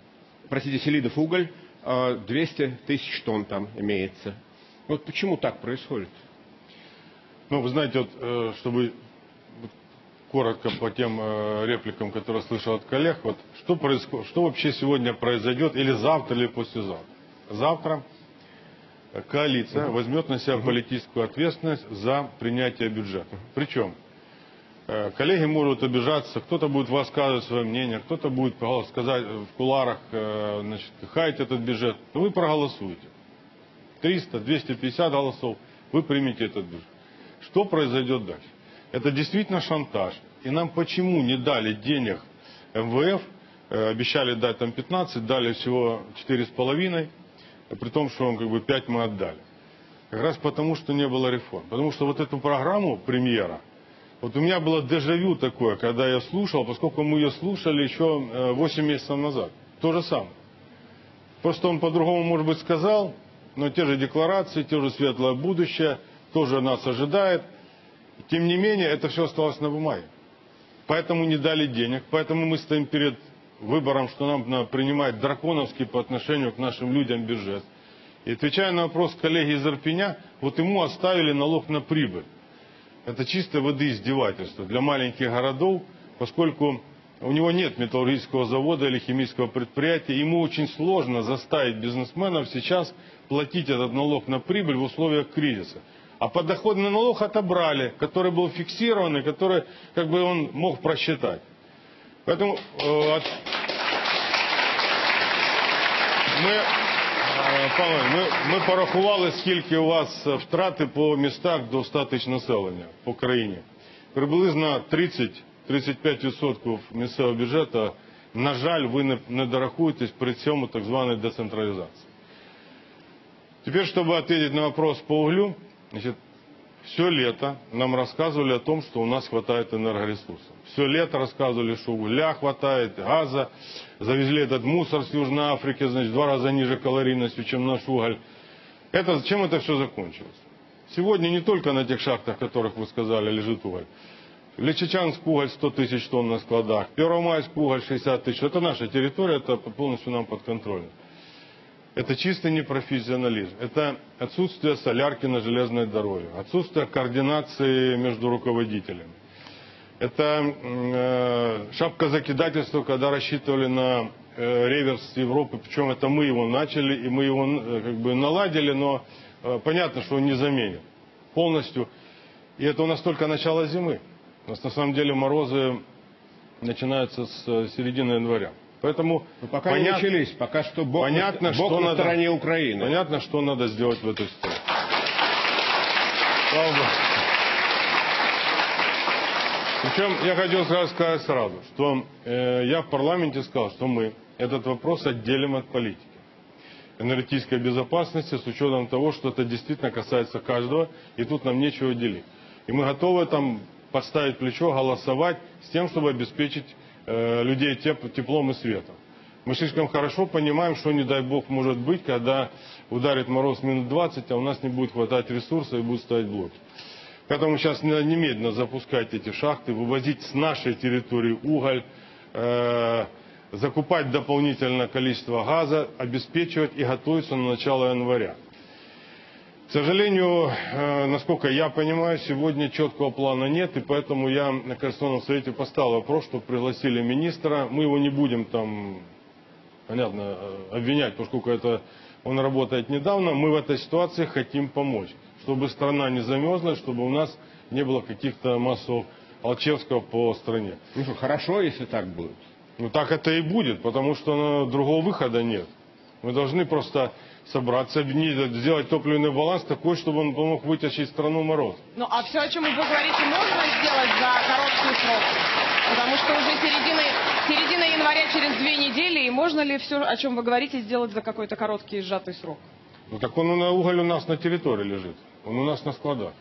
200 тысяч тонн там имеется. Вот почему так происходит? Ну, вы знаете, вот, чтобы коротко по тем репликам, которые слышал от коллег, вот, что вообще сегодня произойдет, или завтра, или послезавтра? Завтра коалиция возьмет на себя политическую ответственность за принятие бюджета. Причем коллеги могут обижаться, кто-то будет высказывать свое мнение, кто-то будет сказать в кулуарах, значит, хаять этот бюджет. Но вы проголосуете. 300, 250 голосов, вы примете этот бюджет. Что произойдет дальше? Это действительно шантаж. И нам почему не дали денег МВФ, обещали дать там 15, дали всего 4,5, при том, что 5 мы отдали. Как раз потому, что не было реформ. Потому что вот эту программу премьера, вот у меня было дежавю такое, когда я слушал, поскольку мы ее слушали еще 8 месяцев назад. То же самое. Просто он по-другому, может быть, сказал, но те же декларации, те же светлое будущее, тоже нас ожидает. Тем не менее, это все осталось на бумаге. Поэтому не дали денег, поэтому мы стоим перед выбором, что нам надо принимать драконовский по отношению к нашим людям бюджет. И отвечая на вопрос коллеги из Ирпеня, вот ему оставили налог на прибыль. Это чистой воды издевательство для маленьких городов, поскольку у него нет металлургического завода или химического предприятия, ему очень сложно заставить бизнесменов сейчас платить этот налог на прибыль в условиях кризиса. А подоходный налог отобрали, который был фиксированный, который он мог просчитать. Поэтому ми порахували, скільки у вас втрати по містах до 100 тисяч населення по країні. Приблизно 30-35% місцевого бюджету, на жаль, ви не дорахуєтесь при цьому так званої децентралізації. Теперь, чтобы ответить на вопрос по углю, значит, все лето нам рассказывали о том, что у нас хватает энергоресурсов. Все лето рассказывали, что угля хватает, газа. Завезли этот мусор с Южной Африки, значит, в 2 раза ниже калорийностью, чем наш уголь. Чем это все закончилось? Сегодня не только на тех шахтах, о которых вы сказали, лежит уголь. Личачанск уголь 100 тысяч тонн на складах, Первомайск уголь 60 тысяч. Это наша территория, это полностью нам подконтрольно. Это чистый непрофессионализм. Это отсутствие солярки на железной дороге, отсутствие координации между руководителями. Это шапка закидательства, когда рассчитывали на реверс Европы, причем это мы его начали, и мы его наладили, но понятно, что он не заменит полностью. И это у нас только начало зимы. У нас на самом деле морозы начинаются с середины января. Поэтому пока не начались, пока что Бог на стороне Украины. Понятно, что надо сделать в этой ситуации. Слава Богу. Причем я хотел сказать сразу, что я в парламенте сказал, что мы этот вопрос отделим от политики. Энергетической безопасности с учетом того, что это действительно касается каждого, и тут нам нечего делить. И мы готовы там подставить плечо, голосовать с тем, чтобы обеспечить людей теплом и светом. Мы слишком хорошо понимаем, что, не дай бог, может быть, когда ударит мороз минус 20, а у нас не будет хватать ресурсов и будут стоять блоки. Поэтому сейчас надо немедленно запускать эти шахты, вывозить с нашей территории уголь, закупать дополнительное количество газа, обеспечивать и готовиться на начало января. К сожалению, насколько я понимаю, сегодня четкого плана нет, и поэтому я на Конституционном совете поставил вопрос, что пригласили министра. Мы его не будем там, понятно, обвинять, поскольку он работает недавно. Мы в этой ситуации хотим помочь, чтобы страна не замерзла, чтобы у нас не было каких-то массовых Алчевского по стране. Ну что, хорошо, если так будет. Ну так это и будет, потому что другого выхода нет. Мы должны просто собраться, сделать топливный баланс такой, чтобы он помог вытащить страну мороз. Ну а все, о чем вы говорите, можно сделать за короткий срок? Потому что уже середина января через 2 недели, и можно ли все, о чем вы говорите, сделать за какой-то короткий сжатый срок? Ну так уголь у нас на территории лежит, он у нас на складах.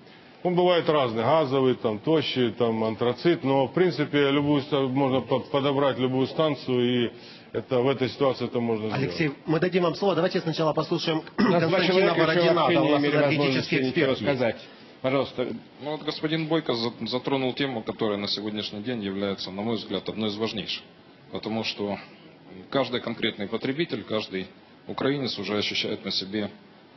Он бывает разный, газовый, там, тощий, там, антрацит, но в принципе можно подобрать любую станцию, и в этой ситуации это можно сделать. Алексей, мы дадим вам слово. Давайте сначала послушаем Константина Бородина, у нас энергетический эксперт сказать. Пожалуйста. Ну вот господин Бойко затронул тему, которая на сегодняшний день является, на мой взгляд, одной из важнейших. Потому что каждый конкретный потребитель, каждый украинец уже ощущает на себе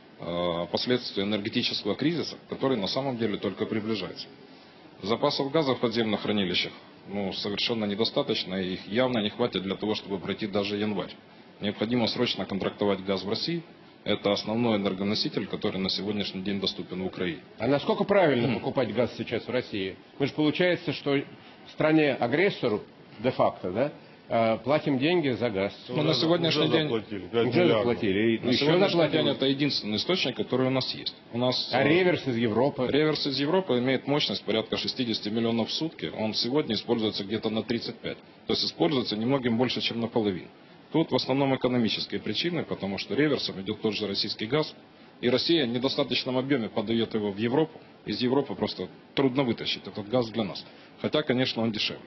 последствия энергетического кризиса, который на самом деле только приближается. Запасов газа в подземных хранилищах совершенно недостаточно, и их явно не хватит для того, чтобы пройти даже январь. Необходимо срочно контрактовать газ в России. Это основной энергоноситель, который на сегодняшний день доступен в Украине. А насколько правильно покупать газ сейчас в России? Мы же получается, что стране-агрессору де-факто, да, платим деньги за газ. Но на сегодняшний день уже заплатили. На сегодняшний день это единственный источник, который у нас есть. А реверс из Европы? Реверс из Европы имеет мощность порядка 60 миллионов в сутки. Он сегодня используется где-то на 35. То есть используется немногим больше, чем наполовину. Тут в основном экономические причины, потому что реверсом идет тот же российский газ. И Россия в недостаточном объеме подает его в Европу. Из Европы просто трудно вытащить этот газ для нас. Хотя, конечно, он дешевле.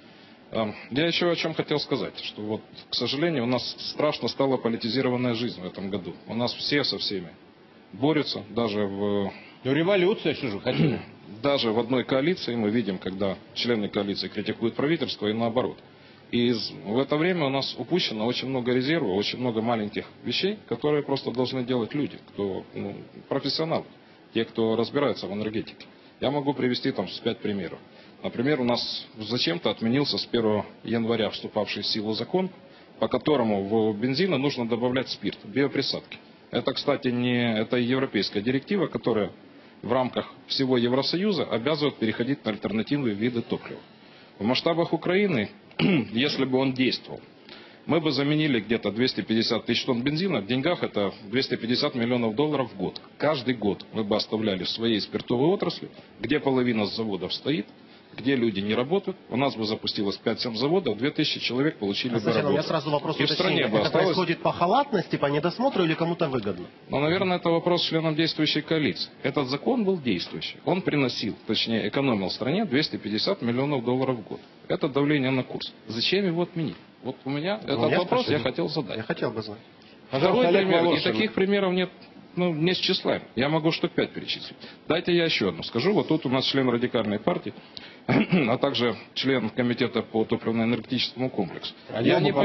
Я еще о чем хотел сказать, что вот, к сожалению, у нас страшно стала политизированная жизнь в этом году. У нас все со всеми борются, даже в... Ну, революция, что же хотели? Даже в одной коалиции мы видим, когда члены коалиции критикуют правительство и наоборот. И в это время у нас упущено очень много резерва, очень много маленьких вещей, которые просто должны делать люди, кто профессионалы, те, кто разбирается в энергетике. Я могу привести там 5 примеров. Например, у нас зачем-то отменился с 1 января вступавший в силу закон, по которому в бензин нужно добавлять спирт, биоприсадки. Это, кстати, это европейская директива, которая в рамках всего Евросоюза обязывает переходить на альтернативные виды топлива. В масштабах Украины, если бы он действовал, мы бы заменили где-то 250 тысяч тонн бензина. В деньгах это 250 миллионов долларов в год. Каждый год мы бы оставляли в своей спиртовой отрасли, где половина заводов стоит, где люди не работают. У нас бы запустилось 5-7 заводов, 2000 человек получили бы работу. У меня сразу вопрос и в стране бы это осталось... происходит по халатности, по недосмотру или кому-то выгодно? Ну, наверное, это вопрос членам действующей коалиции. Этот закон был действующий. Он приносил, точнее, экономил стране 250 миллионов долларов в год. Это давление на курс. Зачем его отменить? Вот у меня этот вопрос я хотел задать. Я хотел бы знать. Второй пример, и таких примеров нет, не с числа. Я могу штук 5 перечислить. Дайте я еще одну скажу. Вот тут у нас член радикальной партии, а также член комитета по топливно-энергетическому комплексу. Я не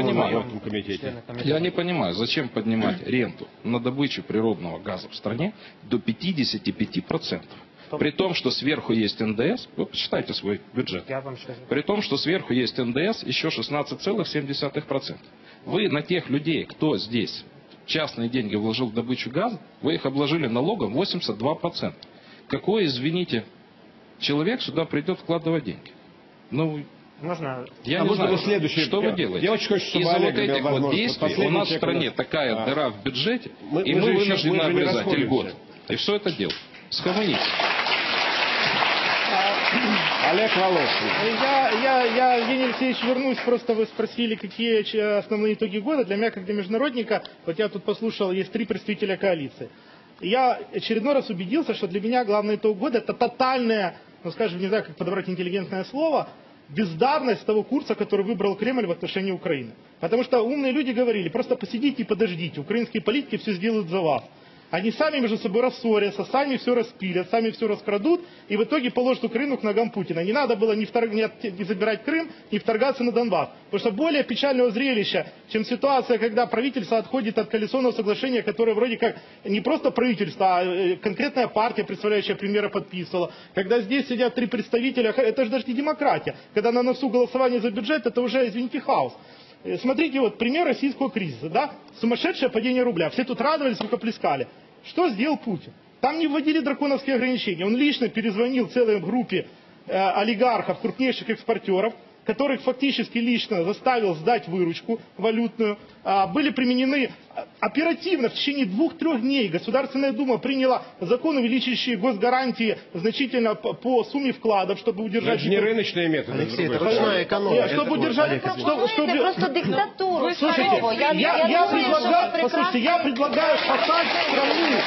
понимаю, зачем поднимать ренту на добычу природного газа в стране до 55%. При том, что сверху есть НДС, вы посчитайте свой бюджет. При том, что сверху есть НДС еще 16,7%. Вы на тех людей, кто здесь частные деньги вложил в добычу газа, вы их обложили налогом 82%. Какой, извините, человек сюда придет вкладывать деньги? Можно... Я не знаю, что вы делаете. Я очень хочу, чтобы из-за вот этих вот действий у нас в стране такая дыра в бюджете, и мы вынуждены обрезать льготы. И что это делает? Схамените. Олег Волошин. Я, Евгений Алексеевич, вернусь. Просто вы спросили, какие основные итоги года. Для меня, как для международника, вот я тут послушал, есть 3 представителя коалиции. Я очередной раз убедился, что для меня главный итог года — это тотальное, скажем, не знаю, как подобрать интеллигентное слово, бездарность того курса, который выбрал Кремль в отношении Украины. Потому что умные люди говорили, просто посидите и подождите, украинские политики все сделают за вас. Они сами между собой рассорятся, сами все распилят, сами все раскрадут, и в итоге положат Украину к ногам Путина. Не надо было не забирать Крым, не вторгаться на Донбасс. Потому что более печального зрелища, чем ситуация, когда правительство отходит от коалиционного соглашения, которое вроде как не просто правительство, а конкретная партия, представляющая премьера, подписывала. Когда здесь сидят 3 представителя, это же даже не демократия. Когда на носу голосование за бюджет, это уже, извините, хаос. Смотрите, вот пример российского кризиса, да? Сумасшедшее падение рубля. Все тут радовались, рукоплескали. Что сделал Путин? Там не вводили драконовские ограничения. Он лично перезвонил целой группе олигархов, крупнейших экспортеров, которых фактически лично заставил сдать выручку валютную. Были применены оперативно, в течение 2-3 дней Государственная Дума приняла закон, увеличивающий госгарантии значительно по сумме вкладов, чтобы удержать... Это не рыночные методы. Алексей, это ручная экономия. Чтобы удержать... Чтобы просто диктатуру. Слушайте, я предлагаю спасать страну.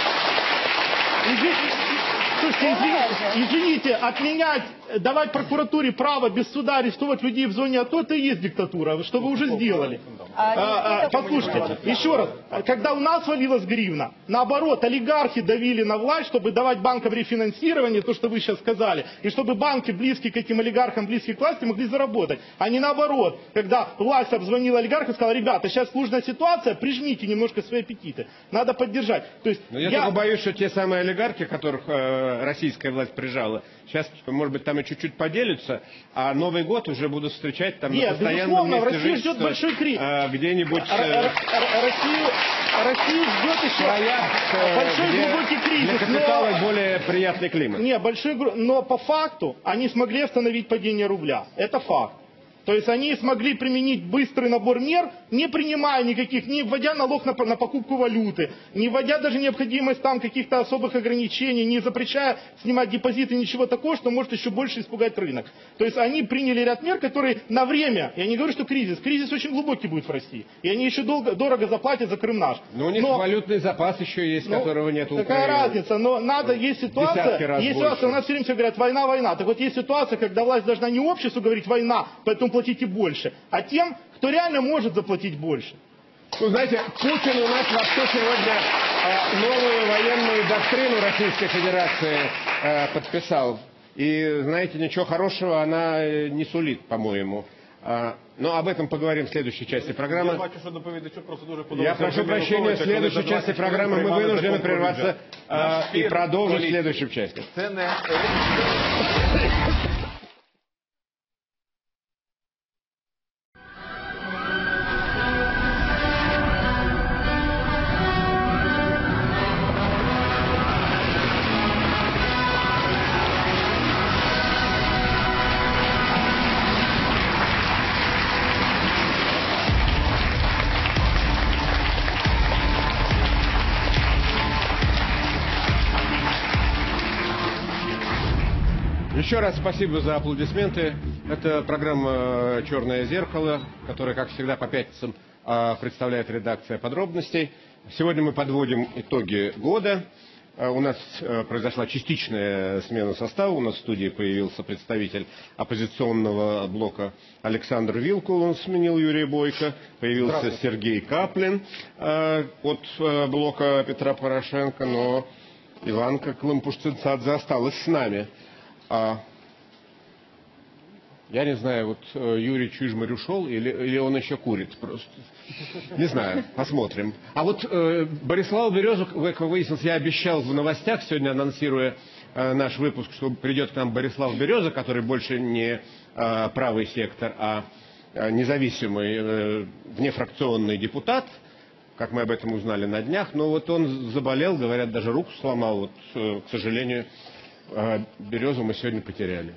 Слушайте, извините, отменять, давать прокуратуре право без суда арестовать людей в зоне АТО, это и есть диктатура, что вы уже сделали. Послушайте, еще раз, когда у нас валилась гривна, наоборот, олигархи давили на власть, чтобы давать банкам рефинансирование, то, что вы сейчас сказали, и чтобы банки, близкие к этим олигархам, близкие к власти, могли заработать. А не наоборот, когда власть обзвонила олигарха и сказала: ребята, сейчас сложная ситуация, прижмите немножко свои аппетиты, надо поддержать. То есть, я только боюсь, что те самые олигархи, которых российская власть прижала, сейчас, может быть, там и чуть-чуть поделятся, а Новый год уже будут встречать там на постоянном месте Россию ждет большой кризис. Где-нибудь... Россию ждет еще большой глубокий кризис. Для капитала более приятный климат. Но по факту они смогли остановить падение рубля. Это факт. То есть они смогли применить быстрый набор мер, не принимая никаких, не вводя налог на покупку валюты, не вводя даже необходимость там каких-то особых ограничений, не запрещая снимать депозиты, ничего такого, что может еще больше испугать рынок. То есть они приняли ряд мер, которые на время, я не говорю, что кризис очень глубокий будет в России, и они еще дорого заплатят за Крым наш. Но у них валютный запас еще есть, которого нет у Украины. Какая разница, но надо, есть ситуация, у нас все время говорят: война. Так вот, есть ситуация, когда власть должна не обществу говорить война, поэтому платите больше, а тем, кто реально может заплатить больше. Ну, знаете, Путин у нас вообще сегодня новую военную доктрину Российской Федерации подписал. И, знаете, ничего хорошего она не сулит, по-моему. Но об этом поговорим в следующей части программы. Я прошу прощения, в следующей части программы мы вынуждены прерваться и продолжить в следующей части. Еще раз спасибо за аплодисменты. Это программа «Черное зеркало», которая, как всегда, по пятницам представляет редакция подробностей. Сегодня мы подводим итоги года. У нас произошла частичная смена состава. У нас в студии появился представитель оппозиционного блока Александр Вилкул, он сменил Юрия Бойко. Появился Сергей Каплин от блока Петра Порошенко, но Иванка Клымпуш-Цинцадзе осталась с нами. Я не знаю, вот Юрий Чижмарь ушел или он еще курит просто. Не знаю, посмотрим. А вот Борислав Береза, как выяснилось, я обещал в новостях, сегодня анонсируя наш выпуск, что придет к нам Борислав Береза, который больше не правый сектор, а независимый внефракционный депутат, как мы об этом узнали на днях. Но вот он заболел, говорят, даже руку сломал. Вот, к сожалению, Березу мы сегодня потеряли.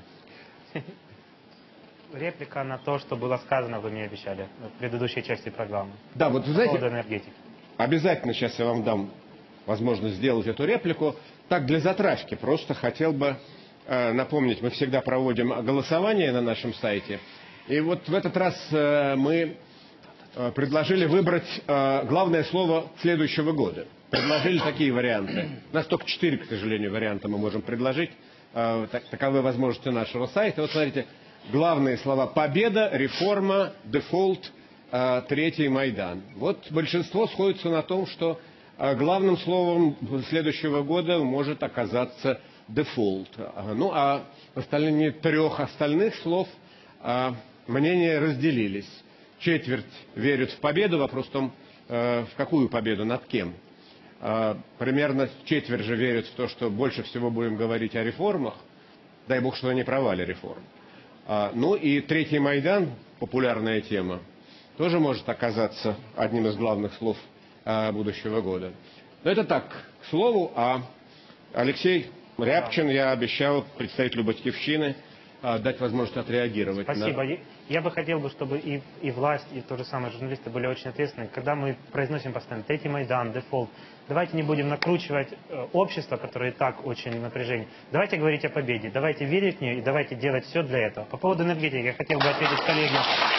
Реплика на то, что было сказано, вы мне обещали в предыдущей части программы. Да, вот вы знаете, энергетики. Обязательно сейчас я вам дам возможность сделать эту реплику. Так, для затравки, просто хотел бы напомнить, мы всегда проводим голосование на нашем сайте. И вот в этот раз мы предложили выбрать главное слово следующего года. Предложили такие варианты. У нас только 4, к сожалению, варианта мы можем предложить. Таковы возможности нашего сайта. Вот смотрите, главные слова: победа, реформа, дефолт, третий Майдан. Вот большинство сходится на том, что главным словом следующего года может оказаться дефолт. Ну, а в отношении 3 остальных слов мнения разделились. Четверть верит в победу, вопрос в том, в какую победу, над кем. Примерно четверть же верит в то, что больше всего будем говорить о реформах, дай бог, что они провале реформ. Ну и третий Майдан, популярная тема, тоже может оказаться одним из главных слов будущего года. Но это так, к слову, а Алексей Рябчин, я обещал представителю «Батькивщины» дать возможность отреагировать. Спасибо. Я бы хотел, чтобы и власть, и то же самое журналисты были очень ответственны. Когда мы произносим постоянно третий Майдан, дефолт, давайте не будем накручивать общество, которое и так очень в напряжении. Давайте говорить о победе, давайте верить в нее и давайте делать все для этого. По поводу энергетики я хотел бы ответить коллегам.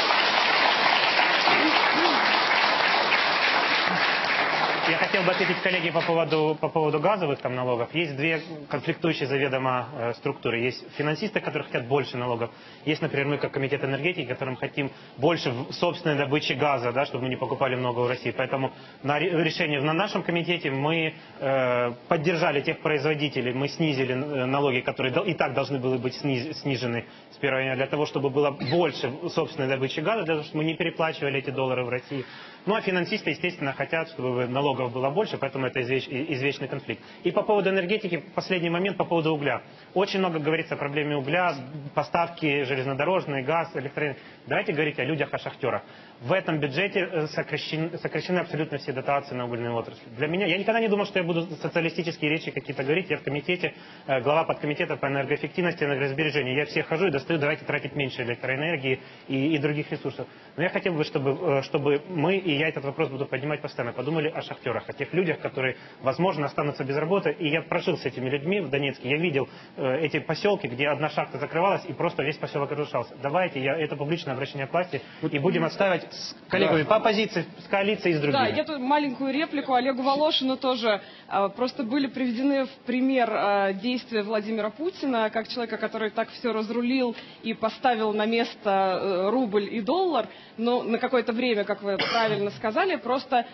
Я хотел бы ответить коллеге по поводу газовых там налогов. Есть две конфликтующие заведомо структуры. Есть финансисты, которые хотят больше налогов. Есть, например, мы как комитет энергетики, которым хотим больше в собственной добыче газа, да, чтобы мы не покупали много у России. Поэтому на решение на нашем комитете мы поддержали тех производителей, мы снизили налоги, которые и так должны были быть снижены с 1 января, для того, чтобы было больше собственной добычи газа, для того, чтобы мы не переплачивали эти доллары в России. Ну а финансисты, естественно, хотят, чтобы налогов было больше, поэтому это извечный конфликт. И по поводу энергетики, последний момент по поводу угля. Очень много говорится о проблеме угля, поставки железнодорожной, газ, электроэнергии. Давайте говорить о людях, о шахтерах. В этом бюджете сокращены абсолютно все дотации на угольную отрасль. Для меня, я никогда не думал, что я буду социалистические речи какие-то говорить. Я в комитете, глава подкомитета по энергоэффективности, энергосбережению. Я всех хожу и достаю, давайте тратить меньше электроэнергии и других ресурсов. Но я хотел бы, чтобы мы, и я этот вопрос буду поднимать постоянно, подумали о шахтерах, о тех людях, которые, возможно, останутся без работы. И я прожил с этими людьми в Донецке. Я видел эти поселки, где одна шахта закрывалась, и просто весь поселок разрушался. Давайте, это публичное обращение к власти, и будем отстаивать с коллегами по оппозиции, с коалицией и с другими. Да, я тут маленькую реплику Олегу Волошину тоже. Просто были приведены в пример действия Владимира Путина, как человека, который так все разрулил и поставил на место рубль и доллар. Но на какое-то время, как вы правильно сказали, просто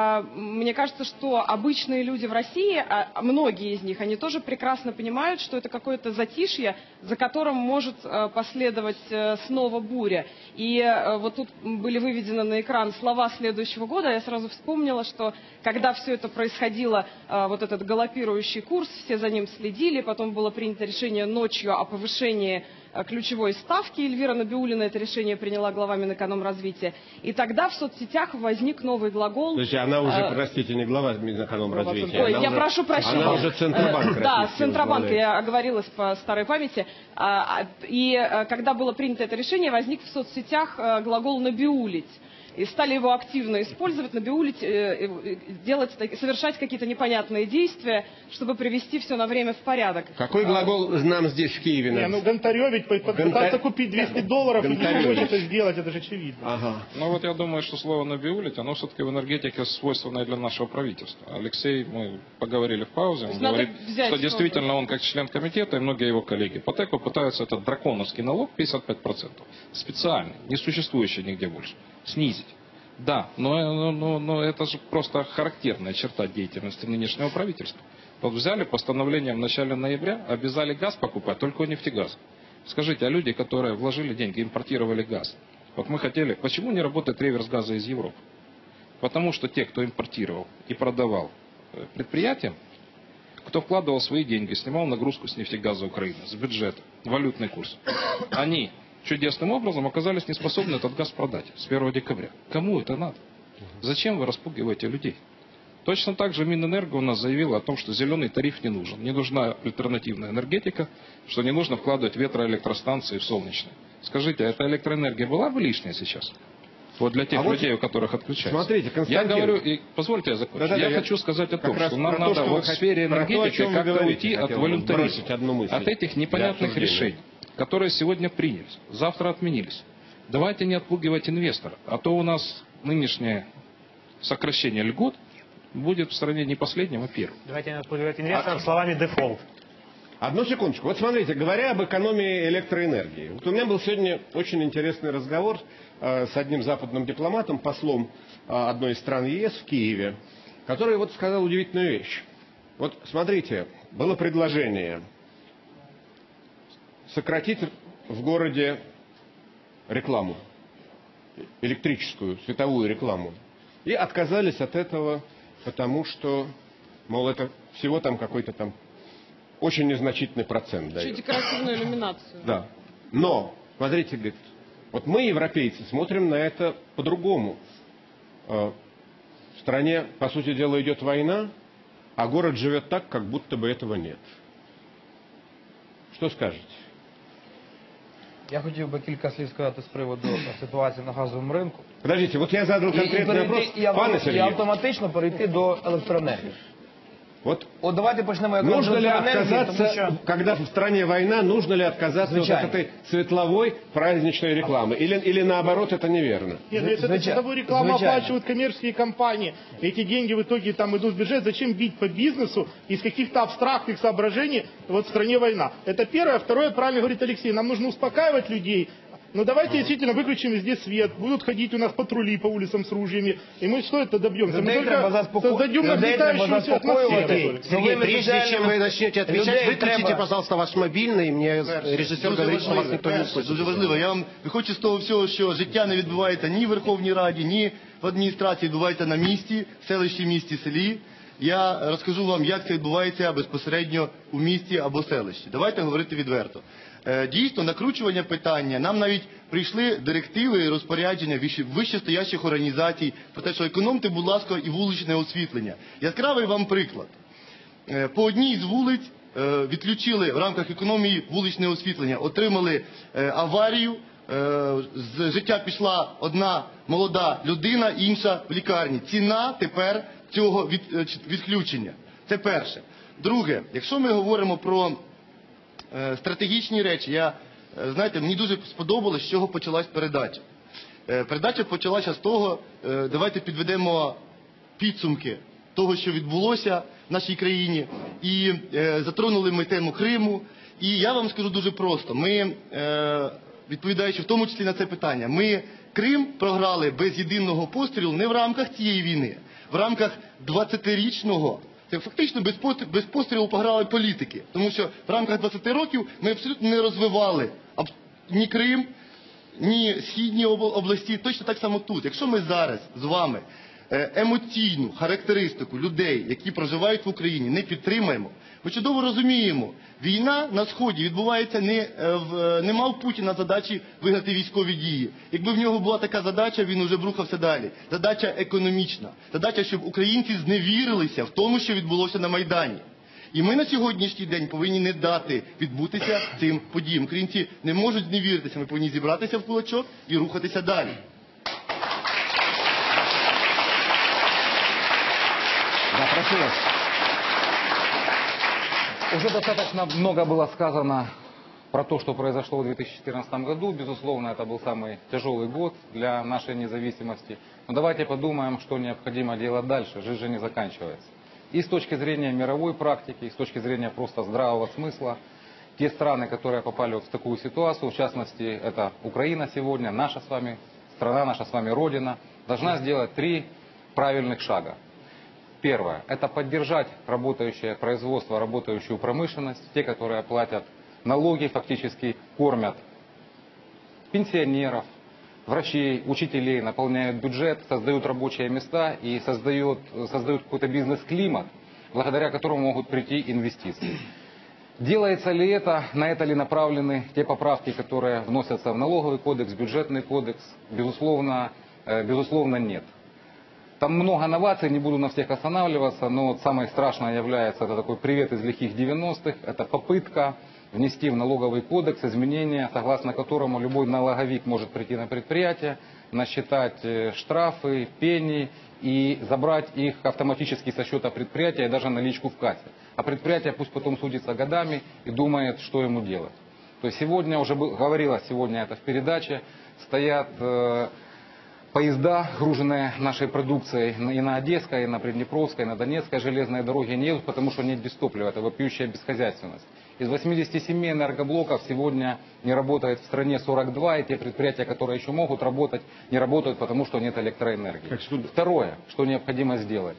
мне кажется, что обычные люди в России, многие из них, они тоже прекрасно понимают, что это какое-то затишье, за которым может последовать снова буря. И вот тут были выведены на экран слова следующего года. Я сразу вспомнила, что когда все это происходило, вот этот галопирующий курс, все за ним следили, потом было принято решение ночью о повышении ключевой ставки. Эльвира Набиуллина это решение приняла, глава Минэкономразвития. И тогда в соцсетях возник новый глагол. То есть она уже, простите, не глава Минэкономразвития. Ой, я прошу прощения. Она уже Центробанк. Да, Центробанк, я оговорилась по старой памяти. И когда было принято это решение, возник в соцсетях глагол «набиулить». И стали его активно использовать, набиулить, совершать какие-то непонятные действия, чтобы привести все на время в порядок. Какой глагол нам здесь в Киеве? Гонтаревить, пытаться купить $200 и не могут это сделать, это же очевидно. Ага. Ну вот я думаю, что слово «набиулить», оно все-таки в энергетике свойственное для нашего правительства. Алексей, мы поговорили в паузе, он говорит, что действительно он как член комитета и многие его коллеги по ТЭКу пытаются этот драконовский налог 55%, специальный, не существующий нигде больше, снизить. Да, но это же просто характерная черта деятельности нынешнего правительства. Вот взяли постановление в начале ноября, обязали газ покупать только у нефтегаза. Скажите, а люди, которые вложили деньги, импортировали газ, вот мы хотели, почему не работает реверс газа из Европы? Потому что те, кто импортировал и продавал предприятиям, кто вкладывал свои деньги, снимал нагрузку с нефтегаза Украины, с бюджета, валютный курс, они чудесным образом оказались неспособны этот газ продать с 1 декабря. Кому это надо? Зачем вы распугиваете людей? Точно так же Минэнерго у нас заявила о том, что зеленый тариф не нужен. Не нужна альтернативная энергетика, что не нужно вкладывать ветроэлектростанции в солнечные. Скажите, а эта электроэнергия была бы лишняя сейчас? Вот для тех людей, у которых отключаются. Смотрите, я говорю, позвольте я закончу. Я хочу сказать о том, что нам надо в сфере энергетики как-то уйти от волюнтаризма, от этих непонятных решений, которые сегодня принялись, завтра отменились. Давайте не отпугивать инвестора, а то у нас нынешнее сокращение льгот будет в стране не последним, а первым. Давайте не отпугивать инвестора словами «дефолт». Одну секундочку. Вот смотрите, говоря об экономии электроэнергии. Вот у меня был сегодня очень интересный разговор с одним западным дипломатом, послом одной из стран ЕС в Киеве. который вот сказал удивительную вещь. Вот смотрите, было предложение сократить в городе рекламу, электрическую, световую рекламу. И отказались от этого, потому что, мол, это всего там какой-то там очень незначительный процент дает. Еще декоративную иллюминацию. Да. Но, смотрите, говорит, вот мы, европейцы, смотрим на это по-другому. В стране, по сути дела, идет война, а город живет так, как будто бы этого нет. Що скажете? Я хотів би кілька слів сказати з приводу ситуації на газовому ринку. Подождите, вот я задал конкретный вопрос. Пане Сергію. І автоматично перейти до електроенергії. Вот давайте почнемо як нужно ли отказаться, когда в стране война, нужно ли отказаться от этой светловой праздничной рекламы? Или наоборот, это неверно? Нет, если эту световую рекламу оплачивают коммерческие компании, эти деньги в итоге там идут в бюджет, зачем бить по бизнесу из каких-то абстрактных соображений, вот в стране война? Это первое. Второе, правильно говорит Алексей, нам нужно успокаивать людей. Но давайте действительно выключим везде свет, будут ходить у нас патрули по улицам с ружьями, и мы что это добьемся? Мы только создадим нагнетающуюся атмосферу. Сергей, прежде чем вы начнете отвечать, выключите, пожалуйста, ваш мобильный, мне режиссер говорит, що вас ніхто не слухає. Дуже важливо, я вам виходжу з того всього, що життя не відбувається ні в Верховній Раді, ні в адміністрації, відбувається на місці, селищі, місті, селі. Я розкажу вам, як це відбувається безпосередньо у місті або селищі. Давайте говорити відверто. Дійсно, накручування питання, нам навіть прийшли директиви і розпорядження вищестоящих організацій про те, що економте, будь ласка, і вуличне освітлення. Яскравий вам приклад. По одній з вулиць відключили в рамках економії вуличне освітлення, отримали аварію, з життя пішла одна молода людина, інша в лікарні. Ціна тепер цього відключення. Це перше. Друге, якщо ми говоримо про стратегічні речі, знаєте, мені дуже сподобалось, з чого почалась передача. Передача почалася з того, давайте підведемо підсумки того, що відбулося в нашій країні, і затронули ми тему Криму. І я вам скажу дуже просто, ми, відповідаючи в тому числі на це питання, ми Крим програли без єдиного пострілу не в рамках цієї війни, в рамках 20-річного. Це фактично без пострілу пограли політики. Тому що в рамках 20 років ми абсолютно не розвивали ні Крим, ні східні області, точно так само тут. Якщо ми зараз з вами емоційну характеристику людей, які проживають в Україні, не підтримаємо, ми чудово розуміємо, війна на Сході відбувається не мав Путіна задачі вигнати військові дії. Якби в нього була така задача, він уже б рухався далі. Задача економічна. Задача, щоб українці зневірилися в тому, що відбулося на Майдані. І ми на сьогоднішній день повинні не дати відбутися цим подіям. Українці не можуть зневіритися, ми повинні зібратися в кулачок і рухатися далі. Да, прошу вас. Уже достаточно много было сказано про то, что произошло в 2014 году. Безусловно, это был самый тяжелый год для нашей независимости. Но давайте подумаем, что необходимо делать дальше. Жизнь же не заканчивается. И с точки зрения мировой практики, и с точки зрения просто здравого смысла, те страны, которые попали вот в такую ситуацию, в частности, это Украина сегодня, наша с вами страна, наша с вами Родина, должна сделать 3 правильных шага. Первое – это поддержать работающее производство, работающую промышленность, те, которые платят налоги, фактически кормят пенсионеров, врачей, учителей, наполняют бюджет, создают рабочие места и создают какой-то бизнес-климат, благодаря которому могут прийти инвестиции. Делается ли это, на это ли направлены те поправки, которые вносятся в налоговый кодекс, бюджетный кодекс? Безусловно, нет. Там много новаций, не буду на всех останавливаться, но самое страшное является, это такой привет из лихих 90-х, это попытка внести в налоговый кодекс изменения, согласно которому любой налоговик может прийти на предприятие, насчитать штрафы, пени и забрать их автоматически со счета предприятия и даже наличку в кассе. А предприятие пусть потом судится годами и думает, что ему делать. То есть сегодня, уже говорилось сегодня это в передаче, стоят поезда, груженные нашей продукцией и на Одесской, и на Приднепровской, и на Донецкой железные дороги не едут, потому что нет топлива, это вопиющая бесхозяйственность. Из 87 энергоблоков сегодня не работает в стране 42, и те предприятия, которые еще могут работать, не работают, потому что нет электроэнергии. Второе, что необходимо сделать,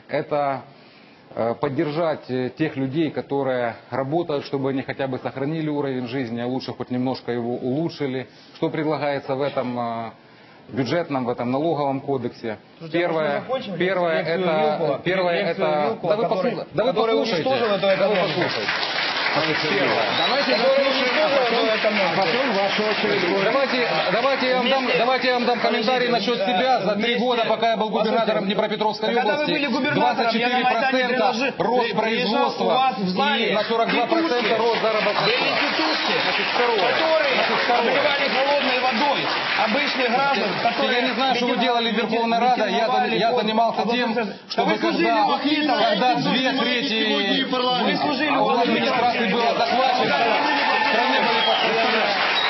это поддержать тех людей, которые работают, чтобы они хотя бы сохранили уровень жизни, а лучше хоть немножко его улучшили. Что предлагается в этом бюджетном, в этом налоговом кодексе? Первое это... Да вы послушайте. Давайте я вам дам комментарий насчет себя. За 3 года, пока я был губернатором Днепропетровской области, 24% рост производства и на 42% рост заработной платы. Холодной водой обычных граждан, которые... Я не знаю, что вы делали в Верховной Раде, я занимался тем, чтобы когда 2/3 администрации было захвачено, в стране были построены.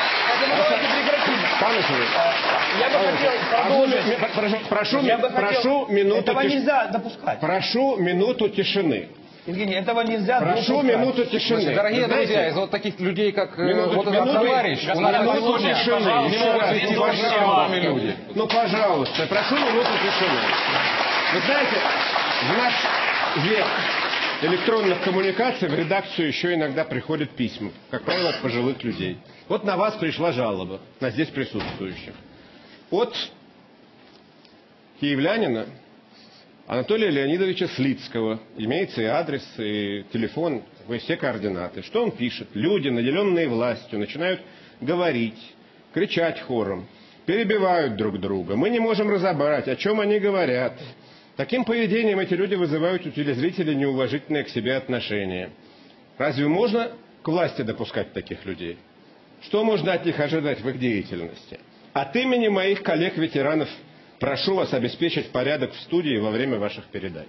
Я бы хотел продолжить. Прошу минуту этого нельзя допускать. Прошу минуту тишины. Евгений, этого нельзя допускать. Прошу минуту тишины. Дорогие друзья, из вот таких людей, как вот этот товарищ, у нас минуту тишины. не могут вести уважаемыми люди. Ну, пожалуйста, прошу минуту тишины. Вы знаете, в наш век электронных коммуникаций в редакцию еще иногда приходят письма, как правило, от пожилых людей. Вот на вас пришла жалоба, на здесь присутствующих. От киевлянина Анатолия Леонидовича Слицкого. Имеется и адрес, и телефон, и все координаты. Что он пишет? Люди, наделенные властью, начинают говорить, кричать хором, перебивают друг друга. Мы не можем разобрать, о чем они говорят. Таким поведением эти люди вызывают у телезрителей неуважительное к себе отношение. Разве можно к власти допускать таких людей? Что можно от них ожидать в их деятельности? От имени моих коллег-ветеранов прошу вас обеспечить порядок в студии во время ваших передач.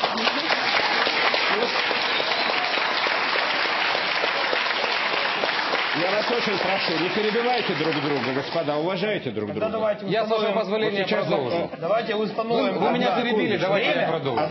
Я вас очень прошу, не перебивайте друг друга, господа, уважайте друг друга. Я, с вашего позволения, продолжу. Давайте установим... Вы меня перебили, давайте я продолжу.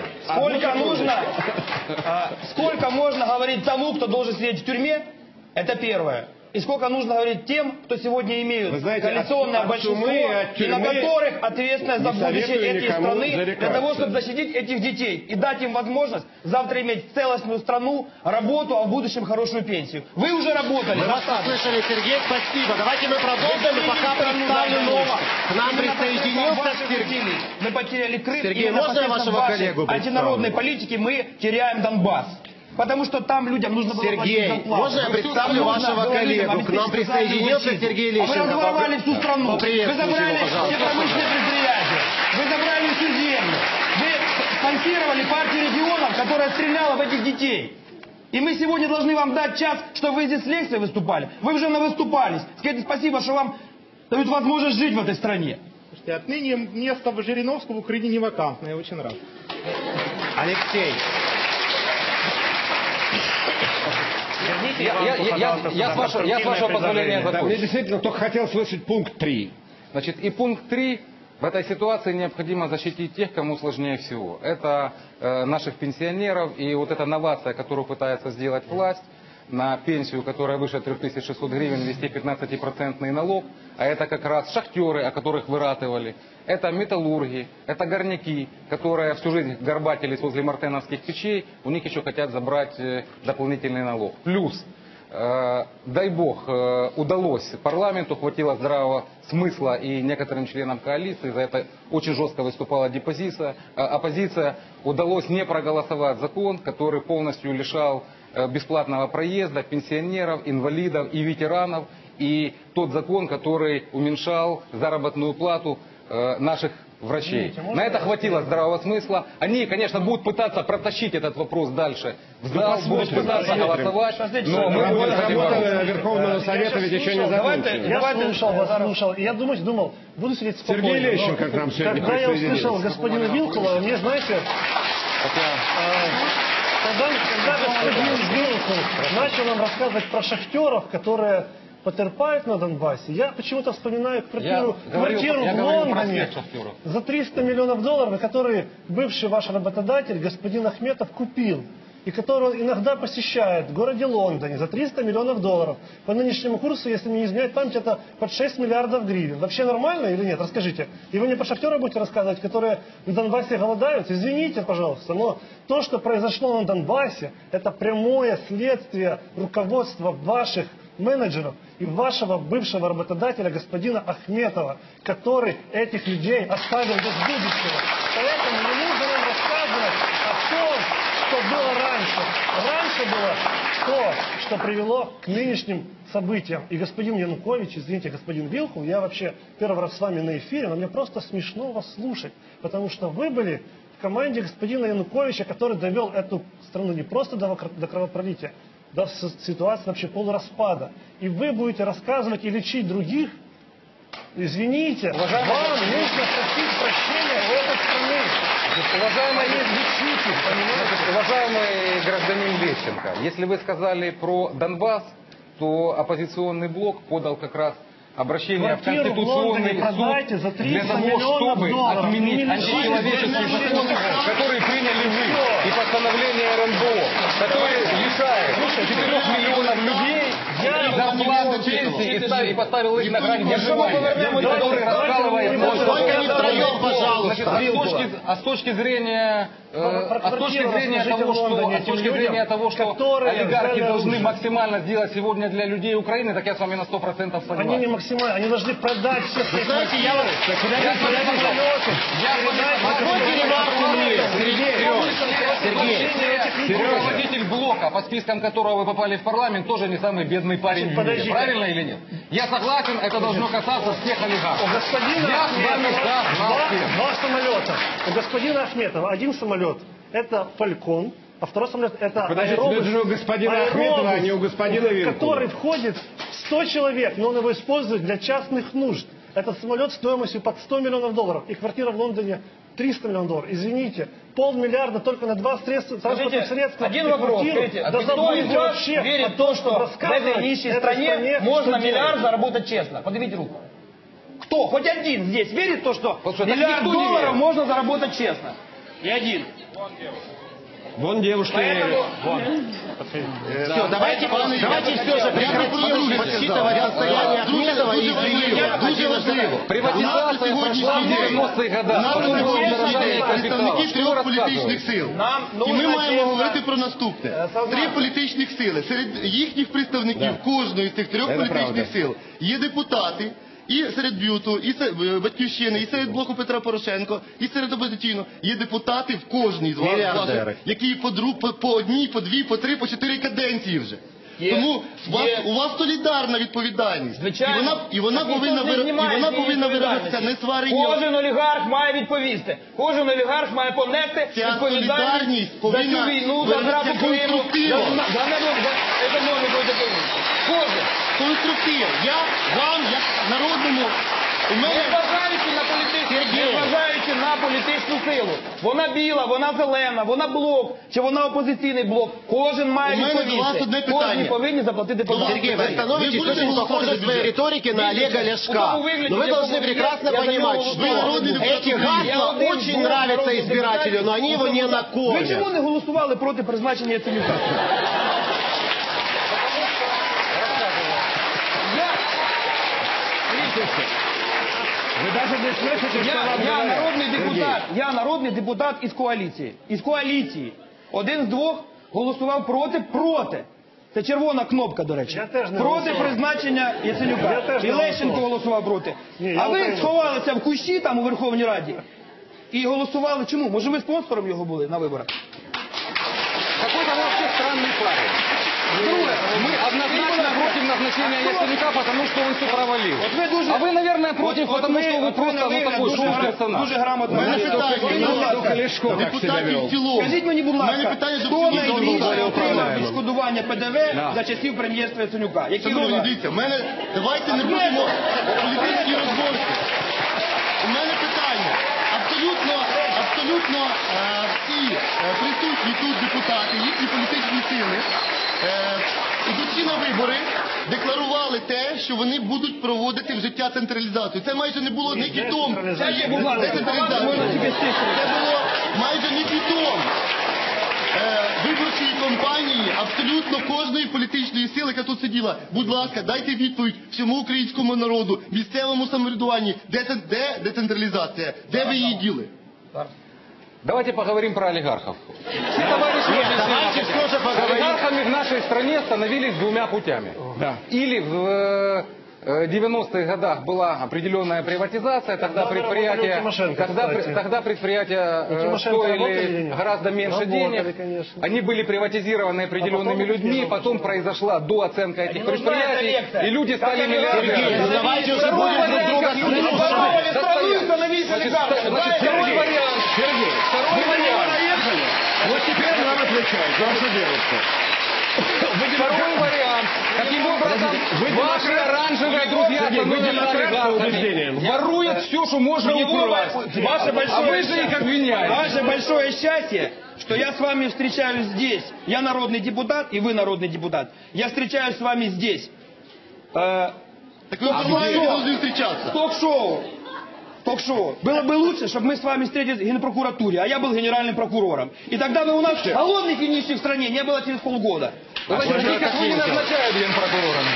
Сколько можно говорить тому, кто должен сидеть в тюрьме? Это первое. И сколько нужно говорить тем, кто сегодня имеют коалиционное большинство, и на которых ответственность за будущее этой страны, для того, чтобы защитить этих детей и дать им возможность завтра иметь целостную страну, работу, а в будущем хорошую пенсию. Вы уже работали. Мы вас услышали, Сергей, спасибо. Давайте мы продолжим, пока представлю нового. К нам присоединился Сергей. Мы потеряли Крым. Сергей, можно вашего коллегу представить? Антинародной политики мы теряем Донбасс. Потому что там людям нужно было Сергей, можно я представлю вашего коллегу? К нам присоединился Сергей Лещенко. Вы разворовали всю страну. Вы забрали все промышленные предприятия. Вы забрали всю землю. Вы спонсировали партию регионов, которая стреляла в этих детей. И мы сегодня должны вам дать час, чтобы вы здесь с лекцией выступали. Вы уже навыступались. Скажите спасибо, что вам дают возможность жить в этой стране. Слушайте, отныне место в Жириновском в Украине не вакантное. Я очень рад. Алексей. Я с вашего позволения закончу. Мне действительно только хотел слышать пункт 3. Значит, и пункт 3. В этой ситуации необходимо защитить тех, кому сложнее всего. Это наших пенсионеров и вот эта новация, которую пытается сделать власть, на пенсию, которая выше 3600 гривен, ввести 15% налог, а это как раз шахтеры, о которых вы ратовали, это металлурги, это горняки, которые всю жизнь горбатились возле мартеновских печей, у них еще хотят забрать дополнительный налог. Плюс, дай бог, удалось парламенту, хватило здравого смысла и некоторым членам коалиции, за это очень жестко выступала оппозиция, удалось не проголосовать закон, который полностью лишал бесплатного проезда пенсионеров, инвалидов и ветеранов, и тот закон, который уменьшал заработную плату наших врачей. На это хватило здравого смысла. Они, конечно, будут пытаться протащить этот вопрос дальше в зал, будут пытаться голосовать, но мы будем работа Верховного Совета ведь еще не закончена. Я слушал, я думал, буду сидеть спокойно. Сергей Лещенко к нам сегодня когда я услышал господина Вилкула, мне, знаете, когда господин Вилкул начал нам рассказывать про шахтеров, которые потерпают на Донбассе, я почему-то вспоминаю квартиру в Лондоне за $300 миллионов, который бывший ваш работодатель, господин Ахметов, купил. и который он иногда посещает в городе Лондоне за 300 миллионов долларов. По нынешнему курсу, если мне не изменяет память, это под 6 миллиардов гривен. Вообще нормально или нет? Расскажите. И вы мне про шахтеры будете рассказывать, которые в Донбассе голодают? Извините, пожалуйста, но то, что произошло на Донбассе, это прямое следствие руководства ваших менеджеров и вашего бывшего работодателя господина Ахметова, который этих людей оставил без будущего. Поэтому не нужно нам рассказывать о том, что было раньше. Раньше было то, что привело к нынешним событиям. И господин Янукович, извините, господин Вилкул, я вообще первый раз с вами на эфире, но мне просто смешно вас слушать, потому что вы были в команде господина Януковича, который довел эту страну не просто до кровопролития, до ситуации вообще полураспада. И вы будете рассказывать и лечить других. Извините, вам нужно просить прощения у этой страны. Уважаемый гражданин Лещенко, если вы сказали про Донбасс, то оппозиционный блок подал как раз обращение в Конституционный суд для того, чтобы отменить античеловеческие законы, которые приняли вы, и постановление РНБО, которое лишает 4 миллионов людей зарплату, пенсии и поставил их на грань выживания, который раскалывает а с точки зрения того, что олигархи должны максимально сделать сегодня для людей Украины, так я с вами на 100% согласен. Они не максимально, они должны продать все свои квартиры. Руководитель блока, по спискам которого вы попали в парламент, тоже не самый бедный парень в мире. Правильно или нет? Я согласен, это должно касаться всех олигархов. У господина два самолета. У господина Ахметова один самолет – это «Фалькон», а второй самолет – это аэробус, у господина Ахметова, а не у господина Вилкула. Который входит в 100 человек, но он его использует для частных нужд. Этот самолет стоимостью под 100 миллионов долларов. И квартира в Лондоне 300 миллионов долларов. Извините, 500 миллиарда только на 2 транспортных средства. Один вопрос. Кто из вас верит в то, что в этой нищей стране можно миллиард заработать честно? Поднимите руку. Кто? Хоть один здесь верит в то, что миллиард долларов можно заработать честно? И один. Вон девушки. Все, давайте все же прекратим подсчитывать состояние Ахметова и дуже важливо. Приватизация прошла в 90-х годах. Представники 3 політичних сил. І ми маємо говорити про наступне. 3 політичних сили. Серед їхніх представників кожної з цих 3 політичних сил є депутати. І серед Б'юту, і серед Батьківщини, і серед блоку Петра Порошенко, і серед опозиційного. Є депутати в кожній з вас, які по одній, по дві, по три, по 4 каденції вже. Тому у вас солідарна відповідальність. І вона повинна виразитися не сварення. Кожен олігарх має відповісти. Кожен олігарх має понести відповідальність за цю війну, за зраду країну, за економіку і допомогу. Кожен. Конструктив. Я вам, як народному... Незважаючи на політичну силу. Вона біла, вона зелена, вона блок, чи вона опозиційний блок. Кожен має відповісти. Кожен повинні заплатити податки. Сергей, вы становитесь очень похожи в своей риторике на Олега Ляшка. Но вы должны прекрасно понимать, что эти гасла очень нравятся избирателю, но они его не накормят. Ви чому не голосували проти призначення Яценюка? Вы даже не слышите, что я народний депутат із коаліції. Із коаліції. Один з двох голосував проти. Це червона кнопка, до речі. Проти призначення Яценюка. І Лещенко голосував проти. А ви сховалися в кущі там у Верховній Раді і голосували чому? Може ви спонсором його були на виборах? Какой-то вообще странный парень. Мы однозначно против назначения Яценюка, потому что он все провалил. А вы, наверное, против, потому что вы просто такой шум персонаж. Дуже грамотно. Депутатів в цілому. Скажіть мені, будь ласка, хто найбільше отримав відшкодування ПДВ за часів прем'єрства Яценюка? Шановні, дивіться, давайте не будемо політичні розборки. У мене питання. Абсолютно всі присутні тут депутати, їхні політичні сили, ідучи на вибори, декларували те, що вони будуть проводити в життя централізацію. Це майже не було невідомо. Це було майже невідомо. виборчої кампанії абсолютно кожної політичної сили, яка тут сиділа. Будь ласка, дайте відповідь всьому українському народу, місцевому самоврядуванню. Де децентралізація? Де ви її діли? Давайте поговорим про олигархов. Все товарищи олигархами в нашей стране становились двумя путями. Да. Или в 90-х годах была определенная приватизация, тогда предприятия стоили гораздо меньше денег, они были приватизированы определенными людьми, потом произошла дооценка этих предприятий, и люди стали миллиардерами. Давайте уже будем друг друга Второй вариант. Вот теперь нам отвечают. Что делать-то? Второй вариант. Каким образом ваши оранжевые друзья становятся олигархами, воруют все, что можно украсть. А вы же их обвиняете. Ваше большое счастье, что я с вами встречаюсь здесь. Я народный депутат, и вы народный депутат. Я встречаюсь с вами здесь. Так вы должны встречаться. Ток-шоу. Было бы лучше, чтобы мы с вами встретились в Генпрокуратуре, а я был генеральным прокурором. И тогда бы у нас голодных и нищих в стране не было через полгода. Никак вы не назначают генпрокурорами.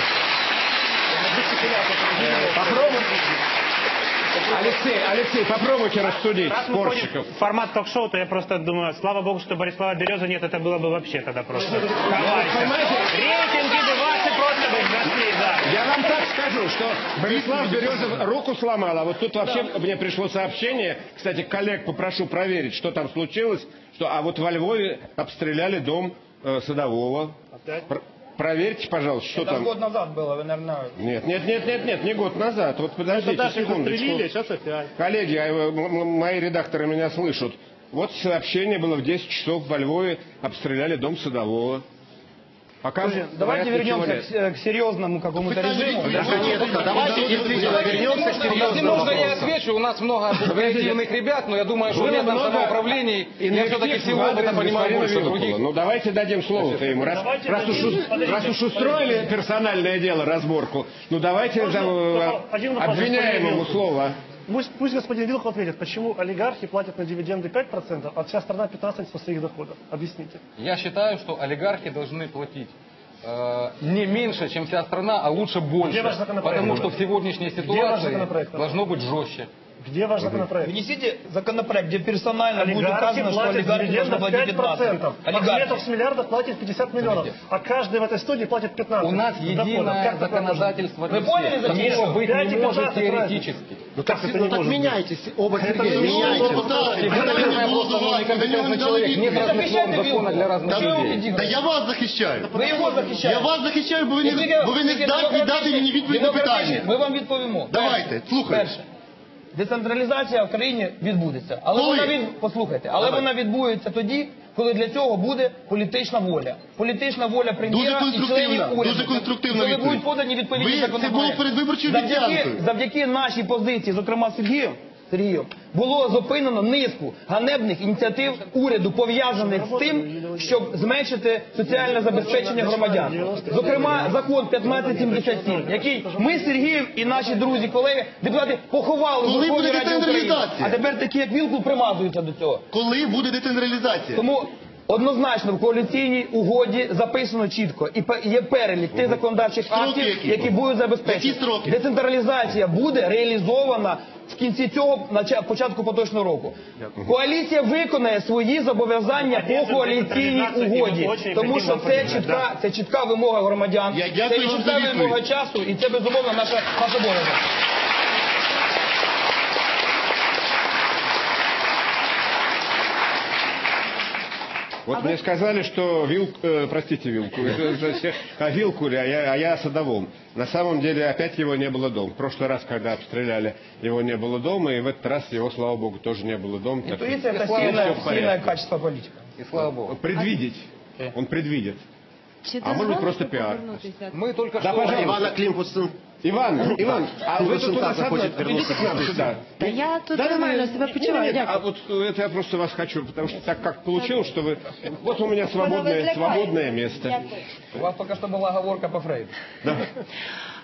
Алексей, попробуйте рассудить спорщиков. Формат ток-шоу, то я просто думаю, слава богу, что Борислава Береза нет, это было бы вообще тогда просто. Рейтинги бы ваши просто бы взросли, да. Я вам так скажу, что Борислав Березов руку сломал, а вот тут вообще мне пришло сообщение, кстати, коллег попрошу проверить, что там случилось, а вот во Львове обстреляли дом Садового. Опять? Проверьте, пожалуйста, что там. Это год назад было, вы, наверное... Нет, не год назад. Вот подождите секундочку. Сейчас опять. Коллеги, мои редакторы меня слышат. Вот сообщение было в 10 часов во Львове, обстреляли дом Садового. Пока давайте вернемся к серьезному какому-то режиму. Давайте действительно вернемся к серьезному. Если можно, я отвечу. У нас много креативных ребят, но я думаю, что метод самоуправления, я все-таки всего опыта понимаю больше других. Ну давайте дадим слово-то ему. Раз уж устроили персональное дело, разборку, ну давайте обвиняемому слово. Пусть господин Вилкул ответит, почему олигархи платят на дивиденды 5%, а вся страна 15% со своих доходов. Объясните. Я считаю, что олигархи должны платить не меньше, чем вся страна, а лучше больше. Потому что в сегодняшней ситуации должно быть жестче. Где ваш законопроект? Внесите законопроект, где персонально будет указано, что олигархи должны платить 15%. Ахметов с миллиардов платит 50 миллионов, а каждый в этой студии платит 15. У нас единое законодательство для всех. Такого быть не может теоретически. Ну как это не может? Меняйтесь, оба Сергея, меняйтесь. Нет разных норм закона для разных людей. Да я вас захищаю. Ви його захищаєте. Я вас захищаю, бо ви не здатні дати мені відповідь на питання. Ми вам відповімо. Давайте, слухайте. Перше. Децентралізація в країні відбудеться. Але вона відбудеться тоді, коли для цього буде політична воля. Політична воля прем'єра і членів уряду. Дуже конструктивна коли будуть подані відповідні законопроекти. Це було передвиборчою обіцянкою. Завдяки нашій позиції, зокрема Сергію, було зупинено низку ганебних ініціатив уряду, пов'язаних з тим, щоб зменшити соціальне забезпечення громадян. Зокрема, закон 1577, який ми з Сергієм і наші друзі-колеги, депутати, поховали в Верховній Раді України. А тепер такі, як Вілкул, примазуються до цього. Коли буде децентралізація? Тому однозначно в коаліційній угоді записано чітко і є перелік тих законодавчих актів, які будуть забезпечені. Децентралізація буде реалізована в кінці цього, на початку поточного року. Коаліція виконає свої зобов'язання по коаліційній угоді, тому що це чітка вимога громадян, це чітка вимога часу і це безумовно наша обов'язок. Вот мне сказали, что Вилкуле, а я о Садовом. На самом деле опять его не было дома. В прошлый раз, когда обстреляли, его не было дома, и в этот раз его, слава богу, тоже не было дома. Интуиция – это сильное качество политика. И слава богу. Предвидеть. Он предвидит. А может быть просто пиар. Мы только что... Ивана Климпуса. Иван, а вы тут у нас идите к нам сюда. Да я тут нормально себя почуваю. А вот это я просто вас хочу, потому что так как получилось, что вы... Вот у меня свободное место. У вас только что была оговорка по Фрейду.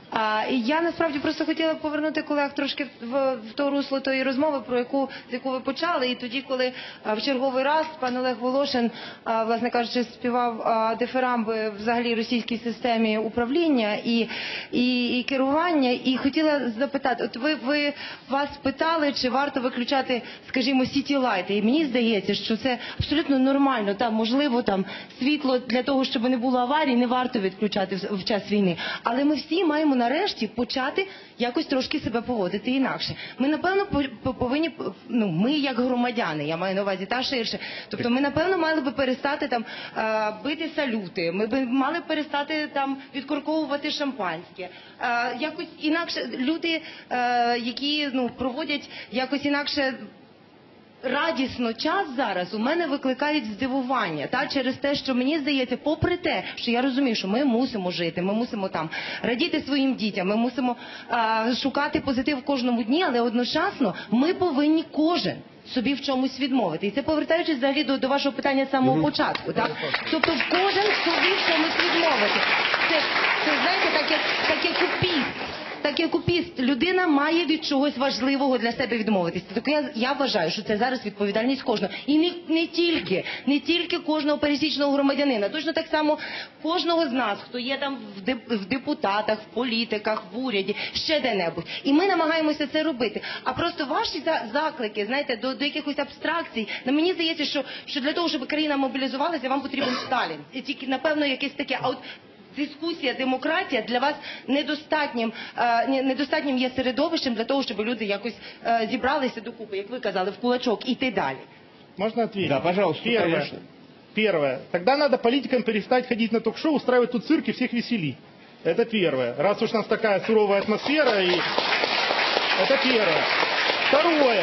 І я насправді просто хотіла повернути колег трошки в то русло тої розмови, з яку ви почали. І тоді, коли в черговий раз пан Олег Волошин, власне кажучи, співав дифирамби взагалі російській системі управління і керування. І хотіла запитати, от вас питали, чи варто виключати, скажімо, сіті-лайти. І мені здається, що це абсолютно нормально. Там, можливо, там світло для того, щоб не було аварій, не варто відключати в час війни. Але ми всі маємо нарешті почати якось трошки себе поводити інакше. Ми, напевно, повинні, ми як громадяни, я маю на увазі та ширше, тобто ми, напевно, мали би перестати там бити салюти, ми б мали перестати там відкорковувати шампанське. Якось інакше люди, які проводять якось інакше радісно час зараз, у мене викликають здивування, через те, що мені здається, попри те, що я розумію, що ми мусимо жити, ми мусимо там радіти своїм дітям, ми мусимо шукати позитив в кожному дні, але одночасно ми повинні кожен собі в чомусь відмовити. І це повертаючись взагалі до вашого питання з самого початку. Так? Тобто кожен собі в чомусь відмовити. Це знаєте, так як купіст. Так як купіст, людина має від чогось важливого для себе відмовитися. Так я вважаю, що це зараз відповідальність кожного. І не тільки кожного пересічного громадянина. Точно так само кожного з нас, хто є там в депутатах, в політиках, в уряді, ще де-небудь. І ми намагаємося це робити. А просто ваші заклики, знаєте, до якихось абстракцій, мені здається, що для того, щоб країна мобілізувалася, вам потрібен Сталін. І тільки, напевно, якесь таке. А от дискусія, демократія для вас недостатнім є середовищем для того, щоб люди якось зібралися докупи, як ви казали, в кулачок, і йти далі. Можно ответить? Да, пожалуйста, конечно. Первое. Тогда надо политикам перестать ходить на ток-шоу, устраивать тут цирк и всех веселить. Это первое. Раз уж у нас такая суровая атмосфера. Это первое. Второе.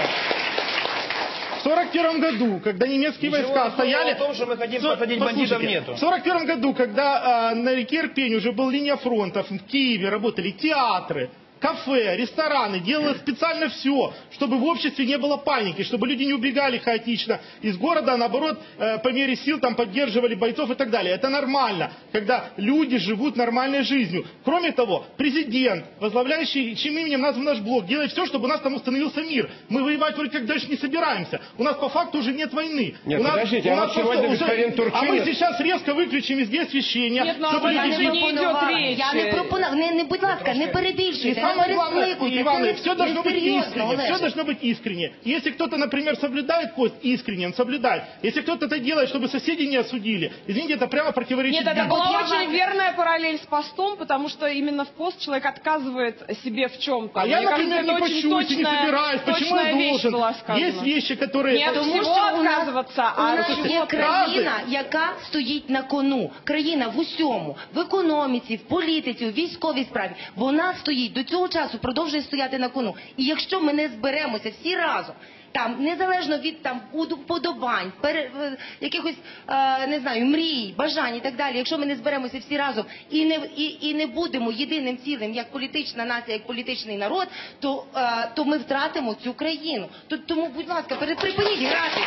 В 1941 году, когда немецкие войска стояли... в том, что мы хотим посадить бандитов, нету. В 1941 году, когда на реке Ирпень уже была линия фронтов, в Киеве работали театры, кафе, рестораны, делали специально все, чтобы в обществе не было паники, чтобы люди не убегали хаотично из города, а наоборот, по мере сил там поддерживали бойцов и так далее. Это нормально, когда люди живут нормальной жизнью. Кроме того, президент, возглавляющий, чьим именем назван наш блок, делает все, чтобы у нас там установился мир. Мы воевать вроде как дальше не собираемся. У нас по факту уже нет войны. Нет, подождите, а вот сегодня господин Турчинов... А мы сейчас резко выключим везде освещение. Нет, но об этом же не идет речь. Я не пропоную, будь ласка, не перебільшуйте. Самое главное, Иван, все должно быть искренне. Все должно быть искренне. Если кто-то, например, соблюдает пост, искренне он соблюдает. Если кто-то это делает, чтобы соседи не осудили, извините, это прямо противоречит. Нет, это была очень верная параллель с постом, потому что именно в пост человек отказывает себе в чем-то. А я, например, не пощусь, не собираюсь. Почему я должен? Есть вещи, которые... Нет, тому що отказываться, у нас є країна, яка стоїть на кону. Країна в усьому. В економіці, в політиці, в військовій справі. Вона стоїть до цього часу, продовжує стояти на кону. І якщо ми не зберемося всі разом, там, незалежно від там уподобань, якихось, не знаю, мрій, бажань і так далі, якщо ми не зберемося всі разом і не будемо єдиним цілим, як політична нація, як політичний народ, то ми втратимо цю країну. Тому, будь ласка, припиніть грати.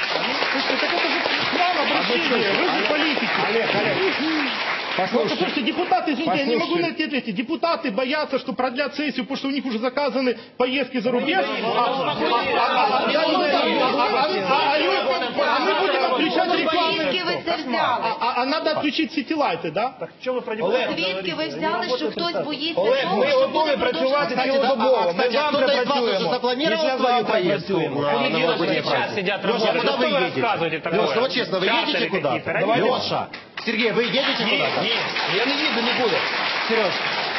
Вы же политики. Послушайте, депутаты, извините, я не могу на это ответить. Депутаты боятся, что продлят сессию, потому что у них уже заказаны поездки за рубеж. А мы будем отключать рекламу. Звідки ви це взяли? А надо отключить сітілайти, да? Так что вы про депутатов Звідки ви взяли, що хтось боїться Олег, того, ми що готові буде працювати продовжувати? цілодобово. Ми Кстати, а завтра кто-то из вас уже працюємо. запланировал свою поездку? Сейчас сидят Леша, куда вы едете? рассказываете такое? Леша, вот честно, вы едете куда-то? Леша, Сергей, вы едете куда-то? Ні, я не їду нікуди. Сереж,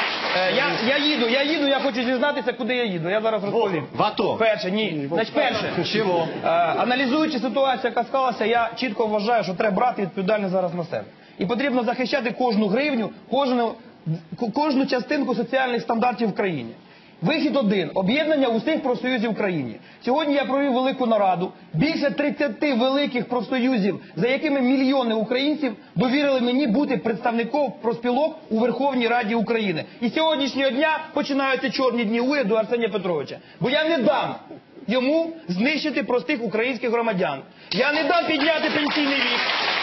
Я їду, я хочу дізнатися, куди я їду. Я зараз розповім. в АТО? Перше, ні. Значить, перше. Чего? Аналізуючи ситуацію, яка склалася, я чітко вважаю, що треба брати відповідальність зараз на себе. І потрібно захищати кожну гривню, кожну частинку соціальних стандартів в країні. Вихід один – об'єднання усіх профсоюзів в країні. Сьогодні я провів велику нараду. Більше 30 великих профсоюзів, за якими мільйони українців довірили мені бути представником профспілок у Верховній Раді України. І з сьогоднішнього дня починаються чорні дні уряду Арсенія Петровича. Бо я не дам йому знищити простих українських громадян. Я не дам підняти пенсійний вік.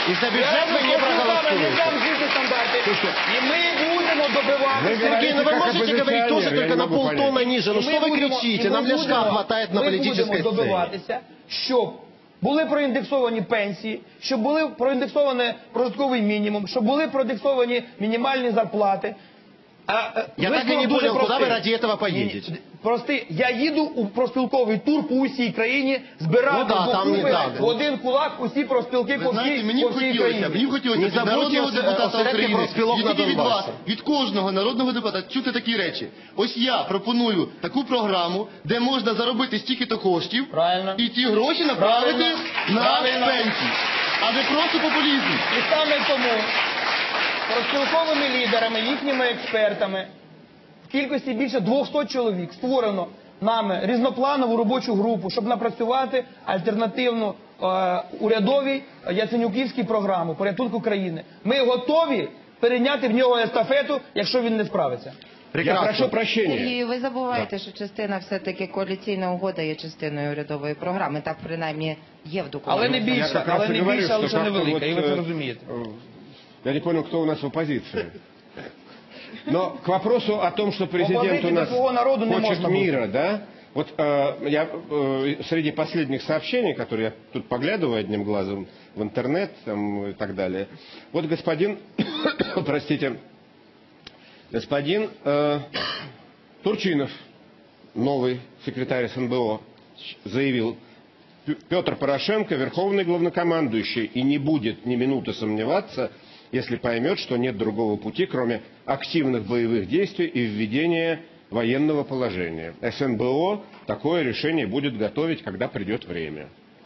И за бюджет вы не проголосуете. И мы будем добиваться. Сергей, ну вы можете говорить тоже только на полтона ниже. Ну что вы кричите? Нам ляшка хватает на политической сцене. Ми будемо добиватися, щоб були проіндексовані пенсії, щоб були проіндексовані прожитковий мінімум, щоб були проіндексовані мінімальні зарплати. Я так и не понял, куда вы ради этого поедете? Прости, я їду у профспілковий тур по усій країні, збирати в один кулак усі профспілки по всій країні. Мені хотілося від народного депутата України, не тільки від вас, від кожного народного депутата чути такі речі. Ось я пропоную таку програму, де можна заробити стільки-то коштів, і ті гроші направити на пенсії. А не просто популізм. І саме тому профспілковими лідерами, їхніми експертами, в кількості більше 200 чоловік створено нами різнопланову робочу групу, щоб напрацювати альтернативну урядовій яценюківській програму порятунку країни. Ми готові перейняти в нього естафету, якщо він не справиться. Я прошу прощення. І ви забуваєте, що частина все-таки коаліційна угода є частиною урядової програми. Так, принаймні, є в документі. Але не більше, а лише невелика, і ви це розумієте. Я не понял, кто у нас в оппозиции. Но к вопросу о том, что президент у нас хочет мира, да? Вот я среди последних сообщений, которые я тут поглядываю одним глазом в интернет там, и так далее, вот господин, простите, господин Турчинов, новый секретарь СНБО, заявил: Петр Порошенко верховный главнокомандующий и не будет ни минуты сомневаться, если поймет, что нет другого пути, кроме активных боевых действий и введения военного положения. СНБО такое решение будет готовить, когда придет время.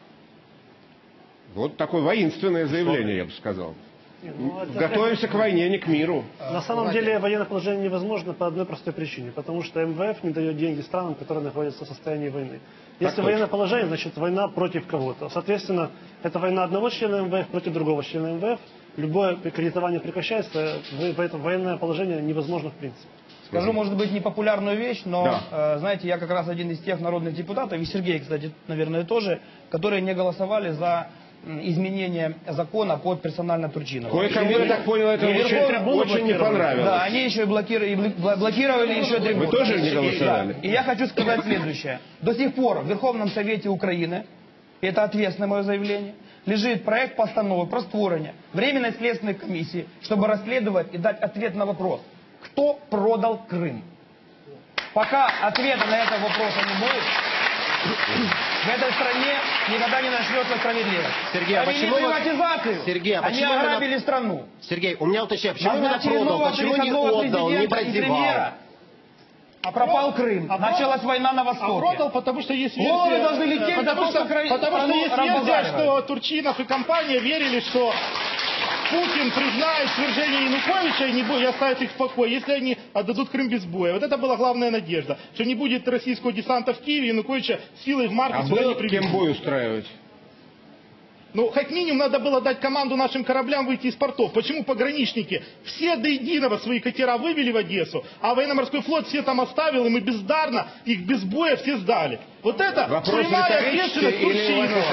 Вот такое воинственное заявление, я бы сказал. Готовимся к войне, не к миру. На самом деле военное положение невозможно по одной простой причине. Потому что МВФ не дает деньги странам, которые находятся в состоянии войны. Если военное положение, значит война против кого-то. Соответственно, это война одного члена МВФ против другого члена МВФ. Любое кредитование прекращается, поэтому военное положение невозможно в принципе. Скажу, может быть, непопулярную вещь, но, знаете, я как раз один из тех народных депутатов, и Сергей, кстати, наверное, тоже, которые не голосовали за изменение закона под персонально Турчинова. Кое-кому, я так понял, это очень не понравилось. Да, они еще и блокировали еще трибуну. Вы тоже не голосовали? Да. И я хочу сказать следующее. До сих пор в Верховном Совете Украины, и это ответственное мое заявление, лежит проект постановы про створение Временной следственной комиссии, чтобы расследовать и дать ответ на вопрос, кто продал Крым. Пока ответа на этот вопрос не будет, в этой стране никогда не начнется справедливость. Сергей, а почему приватизацию, они ограбили страну. Сергей, у меня уточняю, почему именно продал, почему не отдал, не прозевал? А пропал Крым. Началась война на Востоке. А продал, потому что есть версия, что Турчинов и компания верили, что Путин признает свержение Януковича и оставит их в покое, если они отдадут Крым без боя. Вот это была главная надежда, что не будет российского десанта в Киеве, Януковича силой в марте сюда не привезут. А кем бой устраивать? Ну, как минимум, надо было дать команду нашим кораблям выйти из портов. Почему пограничники все до единого свои катера вывели в Одессу, а военно-морской флот все там оставил, и мы бездарно их без боя все сдали? Вот это прямая ответственность Турчинова.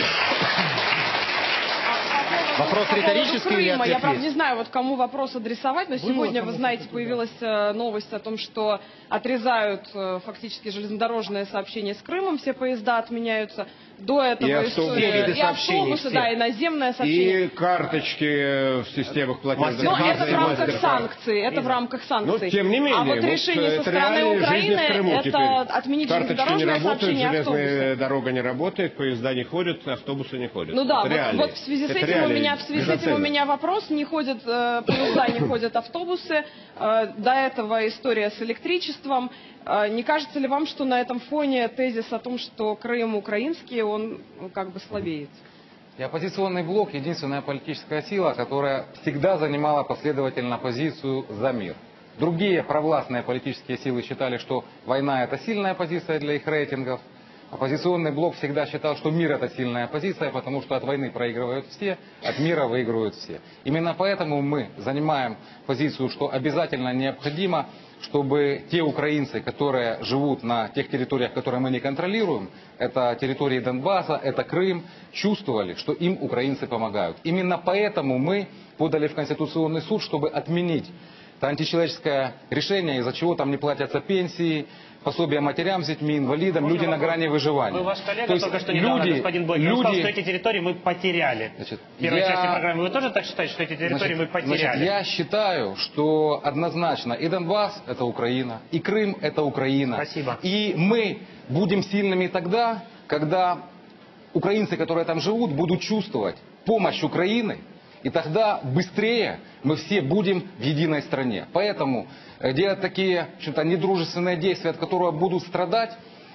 Вопрос риторический или ответ? Я, правда, не знаю, вот кому вопрос адресовать, но сегодня, вы знаете, появилась новость о том, что отрезают фактически железнодорожное сообщение с Крымом, все поезда отменяются. До этого и автобусы, да, и наземное сообщение. И карточки в системах платежных. Но это в рамках санкций, это в рамках санкций. Но, тем не менее, а вот решение со стороны Украины, это отменить железнодорожное сообщение и автобусы. Железная дорога не работает, поезда не ходят, автобусы не ходят. Ну да, вот в связи с этим у меня вопрос, не ходят поезда, не ходят автобусы, до этого история с электричеством. Не кажется ли вам, что на этом фоне тезис о том, что Крым украинский, он как бы слабеет? И оппозиционный блок — единственная политическая сила, которая всегда занимала последовательно позицию за мир. Другие провластные политические силы считали, что война — это сильная позиция для их рейтингов. Оппозиционный блок всегда считал, что мир — это сильная позиция, потому что от войны проигрывают все, от мира выигрывают все. Именно поэтому мы занимаем позицию, что обязательно необходимо чтобы те украинцы, которые живут на тех территориях, которые мы не контролируем, это территории Донбасса, это Крым, чувствовали, что им украинцы помогают. Именно поэтому мы подали в Конституционный суд, чтобы отменить это античеловеческое решение, из-за чего там не платятся пенсии, пособия матерям с детьми, инвалидам, люди на грани выживания. Вы, ваш коллега, только что недавно, господин Бойко, сказал, что эти территории мы потеряли. Значит, в первой части программы вы тоже так считаете, что эти территории мы потеряли? Значит, я считаю, что однозначно и Донбасс – это Украина, и Крым – это Украина. Спасибо. И мы будем сильными тогда, когда украинцы, которые там живут, будут чувствовать помощь Украины, и тогда быстрее мы все будем в единой стране. Поэтому делать такие недружественные действия, от которых будут страдать,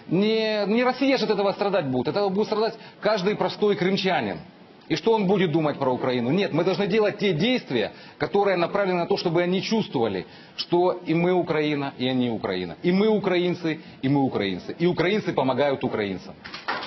не Россия же от этого страдать будет. От этого будет страдать каждый простой крымчанин. И что он будет думать про Украину? Нет, мы должны делать те действия, которые направлены на то, чтобы они чувствовали, что и мы Украина, и они Украина. И мы украинцы, и мы украинцы. И украинцы помогают украинцам.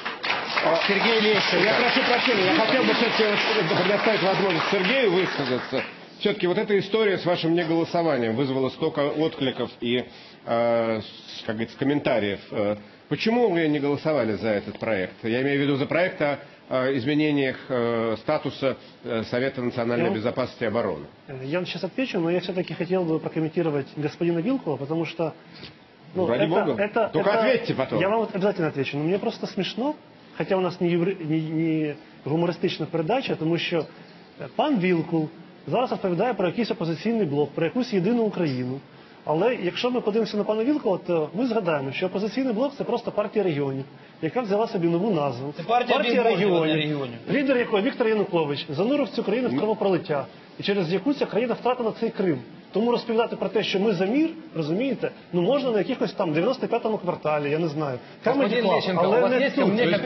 Сергей Лещенко. Я прошу прощения, я хотел бы все-таки предоставить возможность Сергею высказаться. Все-таки вот эта история с вашим неголосованием вызвала столько откликов и, как говорится, комментариев. Почему вы не голосовали за этот проект? Я имею в виду за проект о изменениях статуса Совета национальной безопасности и обороны. Я вам сейчас отвечу, но я все-таки хотел бы прокомментировать господина Вилкула, потому что... ради бога, только ответьте потом. Я вам обязательно отвечу, но мне просто смешно, хоча у нас не гумористична передача, тому що пан Вілкул зараз розповідає про якийсь опозиційний блок, про якусь єдину Україну. Але якщо ми подивимося на пана Вілкула, то ми згадаємо, що опозиційний блок – це просто партія регіонів, яка взяла собі нову назву. Це партія регіонів, лідер якої Віктор Янукович занурив цю країну в кровопролиття, і через яку ця країна втратила цей Крим. Тому розповідати про те, що ми за мір, розумієте, можна на якихось там 95-му кварталі, я не знаю. Господин Лещенко, у вас є ко мне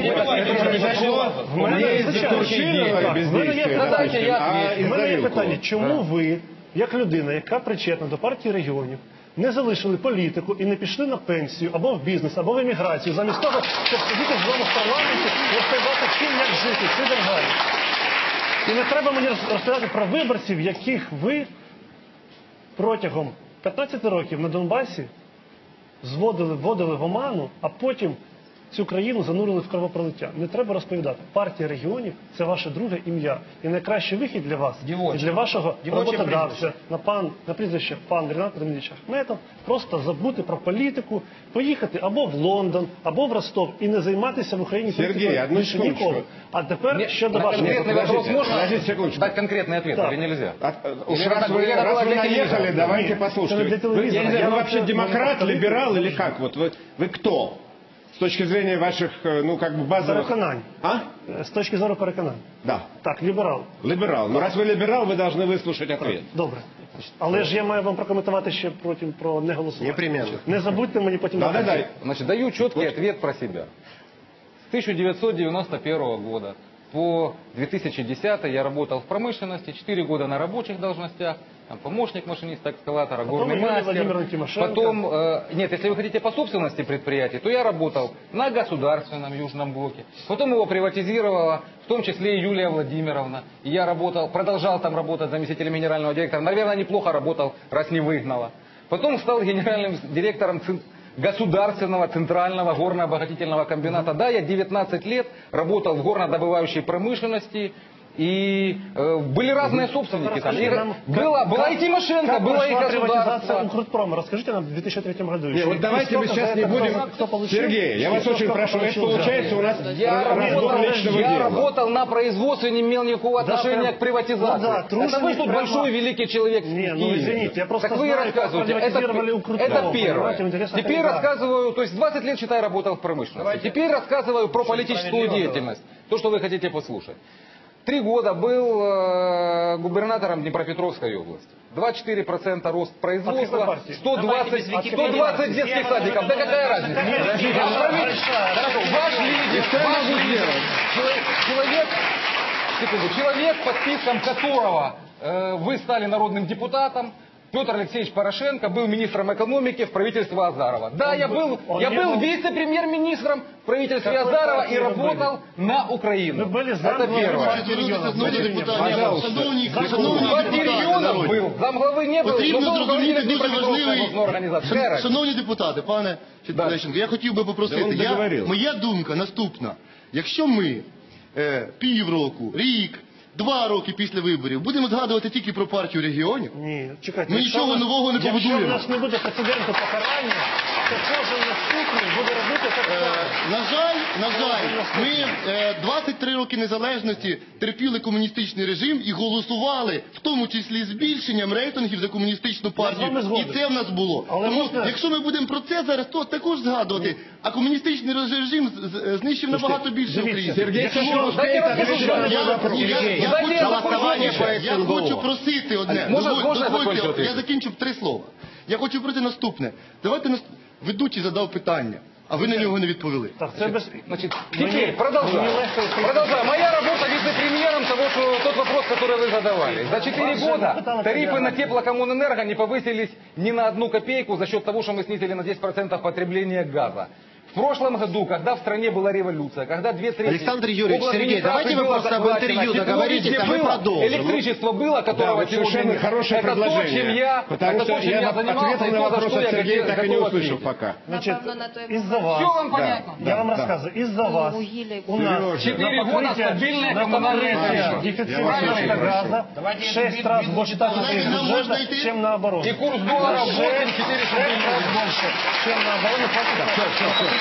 В мене є питання, чому ви, як людина, яка причетна до партії регіонів, не залишили політику і не пішли на пенсію, або в бізнес, або в еміграцію, замість того, щоб сидіти з вами в парламенті і розповідати всім, як жити, в цій державі. І не треба мені розповідати про виборців, яких ви протягом 15 років на Донбасі вводили в оману, а потім цю країну занурили в кровопролиття. Не треба розповідати. Партія регіонів – це ваше друге ім'я. І найкращий вихід для вас, і для вашого роботодавця, на прізвище пан Рінат Ремович Ахметов, просто забути про політику, поїхати або в Лондон, або в Ростов і не займатися в Україні політикою більше ніколи. А тепер щодо вашого... Конкретный вопрос можно дать конкретный ответ или нельзя? Раз вы наехали, давайте послушаем. Вы вообще демократ, либерал или как? Вы кто? С точки зрения ваших, базовых... Переконань. А? С точки зору переконань. Да. Так, ліберал. Либерал. Ну, раз ви либерал, ви повинні вислухати відповідь. Добре. Але ж я маю вам прокоментувати ще потім про неголосування. Непременно. Не забудьте мені потім... Значит, даю четкий ответ про себя. С 1991 года по 2010 я работал в промышленности, 4 года на рабочих должностях, там, помощник машиниста экскаватора, горный мастер. Потом, нет, если вы хотите по собственности предприятия, то я работал на государственном Южном блоке. Потом его приватизировала, в том числе и Юлия Владимировна. И я продолжал там работать заместителем генерального директора. Наверное, неплохо работал, раз не выгнала. Потом стал генеральным директором государственного центрального горно-обогатительного комбината. Да, я 19 лет работал в горнодобывающей промышленности. И были разные собственники там. Была и Тимошенко, была и государство. Укрпрома. Расскажите нам в 2003 году. Вот давайте мы сейчас не будем... Сергей, я вас очень прошу, это получается у нас разбор личного дела. Я работал на производстве, не имел никакого отношения к приватизации. Это вы тут большой великий человек. Не, ну извините, я просто так вы и рассказываете. Это первое. Теперь рассказываю, то есть 20 лет, считай, работал в промышленности. Теперь рассказываю про политическую деятельность. То, что вы хотите послушать. 3 года был губернатором Днепропетровской области. 24% рост производства, 120 детских садиков. Да какая разница? Ваш лидер, человек, по спискам которого вы стали народным депутатом, Петр Алексеевич Порошенко был министром экономики в правительстве Азарова. Да, я был вице-премьер-министром в правительстве Азарова и работал на Украину. Это первое. Регионов был, замглавы не был, но был руководителем Дніпропетровської обласної організації. Шановні депутати, пане Лещенко, я хотів би попросити, моя думка наступна. Якщо ми півроку, рік, 2 роки після виборів будемо згадувати тільки про партію регіонів, ми нічого нового не побудуємо. Якщо в нас не буде прецеденту покарання, то кожен наступний буде робити так само. На жаль, ми 23 роки незалежності терпіли комуністичний режим і голосували, в тому числі збільшенням рейтингів за комуністичну партію. І це в нас було. Тому, якщо ми будемо про це зараз, то також згадувати, а комуністичний режим знищив набагато більше українців. Я хочу просити одне. Дозвольте, я закінчу 3 слова. Я хочу просити наступне. Давайте ведучий задав питання, а ви на нього не відповіли. Значит, теперь продолжаем. Моя работа вице-премьером того, что тот вопрос, который вы задавали. За 4 года тарифы на теплокоммунэнерго не повысились ни на 1 копейку за счет того, что мы снизили на 10% потребление газа. В прошлом году, когда в стране была революция, когда 2/3... Александр Юрьевич, Сергей, давайте вы просто об интервью договоритесь, а мы продолжим. Электричество было, которого сегодня нет. Хорошее предложение. Потому что я ответил на вопрос от Сергея, так и не услышал пока. Значит, из-за вас... Все вам понятно? Я вам рассказываю. Из-за вас у нас 4 года стабильная коммунальная дефицита газа 6 раз больше бюджета, чем наоборот. И курс доллара 8-4 больше, чем наоборот.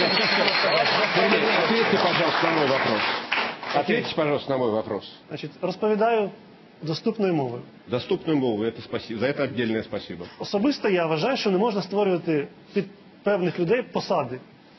Ответьте, пожалуйста, на мой вопрос. Ответьте, пожалуйста, на мой вопрос. Значить, розповідаю доступною мовою. Доступною мовою, це спасибо. За это отдельное спасибо. Особисто я вважаю, що не можна створювати під певних людей посади.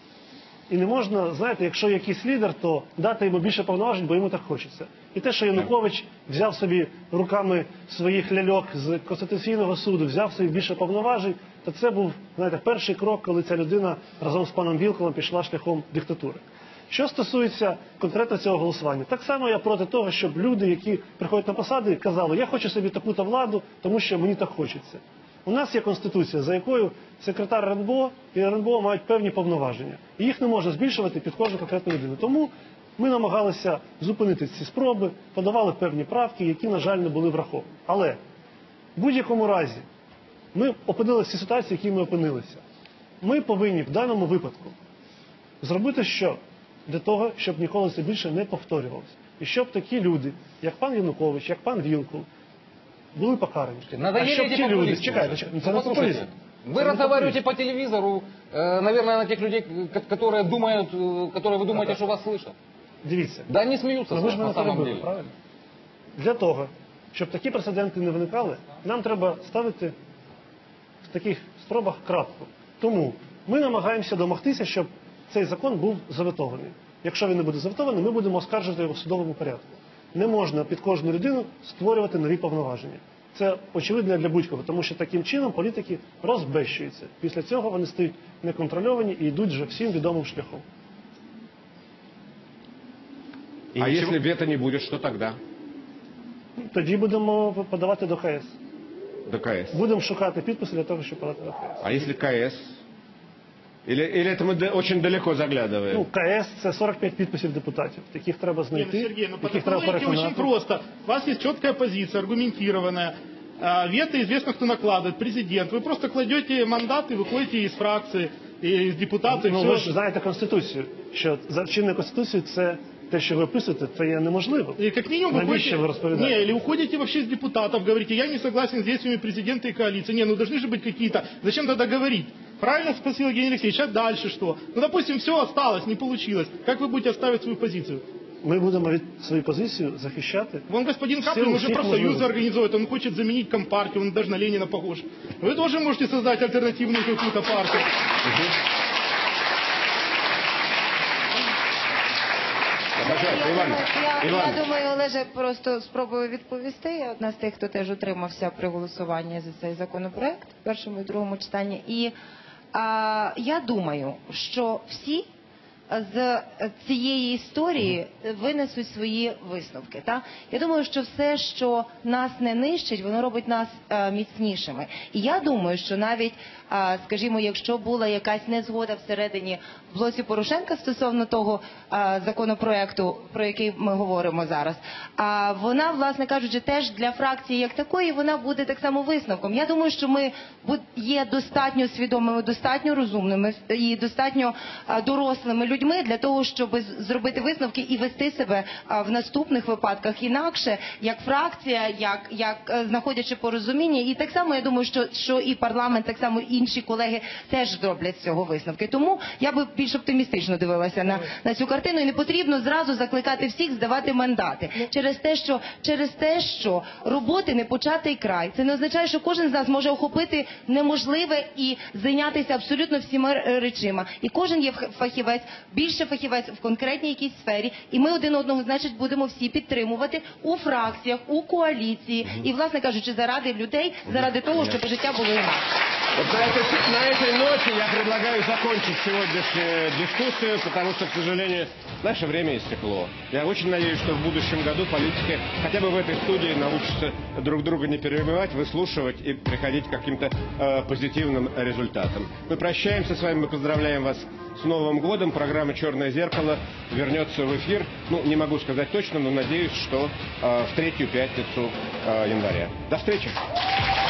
І не можна, знаєте, якщо якийсь лідер, то дати йому більше повноважень, бо йому так хочеться. І те, що Янукович взяв собі руками своїх ляльок з Конституційного суду, взяв собі більше повноважень, то це був, знаєте, перший крок, коли ця людина разом з паном Вілкулом пішла шляхом диктатури. Що стосується конкретно цього голосування, так само я проти того, щоб люди, які приходять на посади, казали, я хочу собі таку-то владу, тому що мені так хочеться. У нас є Конституція, за якою секретар РНБО і РНБО мають певні повноваження. І їх не можна збільшувати під кожну конкретну людину. Тому ми намагалися зупинити ці спроби, подавали певні правки, які, на жаль, не були враховані. Але в будь-якому разі ми опинилися в цій ситуації, в якій ми опинилися. Ми повинні в даному випадку зробити що? Для того, щоб ніколи це більше не повторювалося. І щоб такі люди, як пан Янукович, як пан Вілкул, були покарані. А щоб ті люди... Чекайте, це не популізм. Вы разговариваете по телевизору, наверное, на тех людей, которые думают, которые вы думаете, что вас слышат. Дивіться. Да, они смеются на самом деле. Правильно? Для того, щоб такі прецеденти не виникали, нам треба ставити в таких спробах крапку. Тому ми намагаємося домогтися, щоб цей закон був заветований. Якщо він не буде заветований, ми будемо оскаржувати його в судовому порядку. Не можна під кожну людину створювати нові повноваження. Це очевидно для будь-кого, тому що таким чином політики розбещуються. Після цього вони стають неконтрольовані і йдуть вже всім відомим шляхом. А якщо вето не буде, що тоді? Тоді будемо подавати до КС. До КС? Будемо шукати підписи для того, щоб подати до КС. А якщо КС? Или это мы очень далеко заглядываем? Ну, КС – це 45 підписів депутатів. Таких треба знайти, Сергей, таких треба переконати. Очень просто. У вас есть четкая позиция, аргументированная. Вето известно, кто накладывает, президент. Вы просто кладете мандат и выходите из фракции, из депутатов. Ну, ви ж знаєте Конституцію, що за чинною Конституцією це те, що ви описуєте, це є неможливо. И как минимум навіщо ви розповідаєте? Не, или уходите вообще с депутатов, говорите, я не согласен с действиями президента и коалиции. Не, ну должны же быть какие-то. Зачем тогда говорить? Правильно спросил Евгений Алексеевич, а дальше что? Ну, допустим, все осталось, не получилось. Как вы будете оставить свою позицию? Ми будемо свою позицію захищати. Вон господин Каплин уже профсоюзы организует, он хочет заменить Компартию, он даже на Ленина похож. Вы тоже можете создать альтернативную какую-то партию. Я думаю, Олеже, просто спробую відповісти. Я одна з тих, хто теж утримався при голосуванні за цей законопроект в першому і другому читанні. І я думаю, що всі з цієї історії винесуть свої висновки. Та? Я думаю, що все, що нас не нищить, воно робить нас міцнішими. І я думаю, що навіть, скажімо, якщо була якась незгода всередині в блоці Порошенка стосовно того законопроекту, про який ми говоримо зараз, вона, власне кажучи, теж для фракції як такої, вона буде так само висновком. Я думаю, що ми є достатньо свідомими, достатньо розумними і достатньо дорослими людьми для того, щоб зробити висновки і вести себе в наступних випадках інакше, як фракція, як знаходячи порозуміння. І так само, я думаю, що і парламент, так само інші колеги теж зроблять з цього висновки. Тому я би більш оптимістично дивилася на цю картину, і не потрібно зразу закликати всіх здавати мандати. Через те, що роботи не початий край. Це не означає, що кожен з нас може охопити неможливе і зайнятися абсолютно всіма речима. І кожен є фахівець, більше фахівець в конкретній якійсь сфері. І ми один одного, значить, будемо всі підтримувати у фракціях, у коаліції. І, власне кажучи, заради людей, заради того, щоб життя було інакше. Вот на этой ноте я предлагаю закончить сегодняшнюю дискуссию, потому что, к сожалению, наше время истекло. Я очень надеюсь, что в будущем году политики хотя бы в этой студии научатся друг друга не перебивать, выслушивать и приходить к каким-то позитивным результатам. Мы прощаемся с вами, мы поздравляем вас с Новым годом. Программа «Черное зеркало» вернется в эфир. Ну, не могу сказать точно, но надеюсь, что в третью пятницу января. До встречи!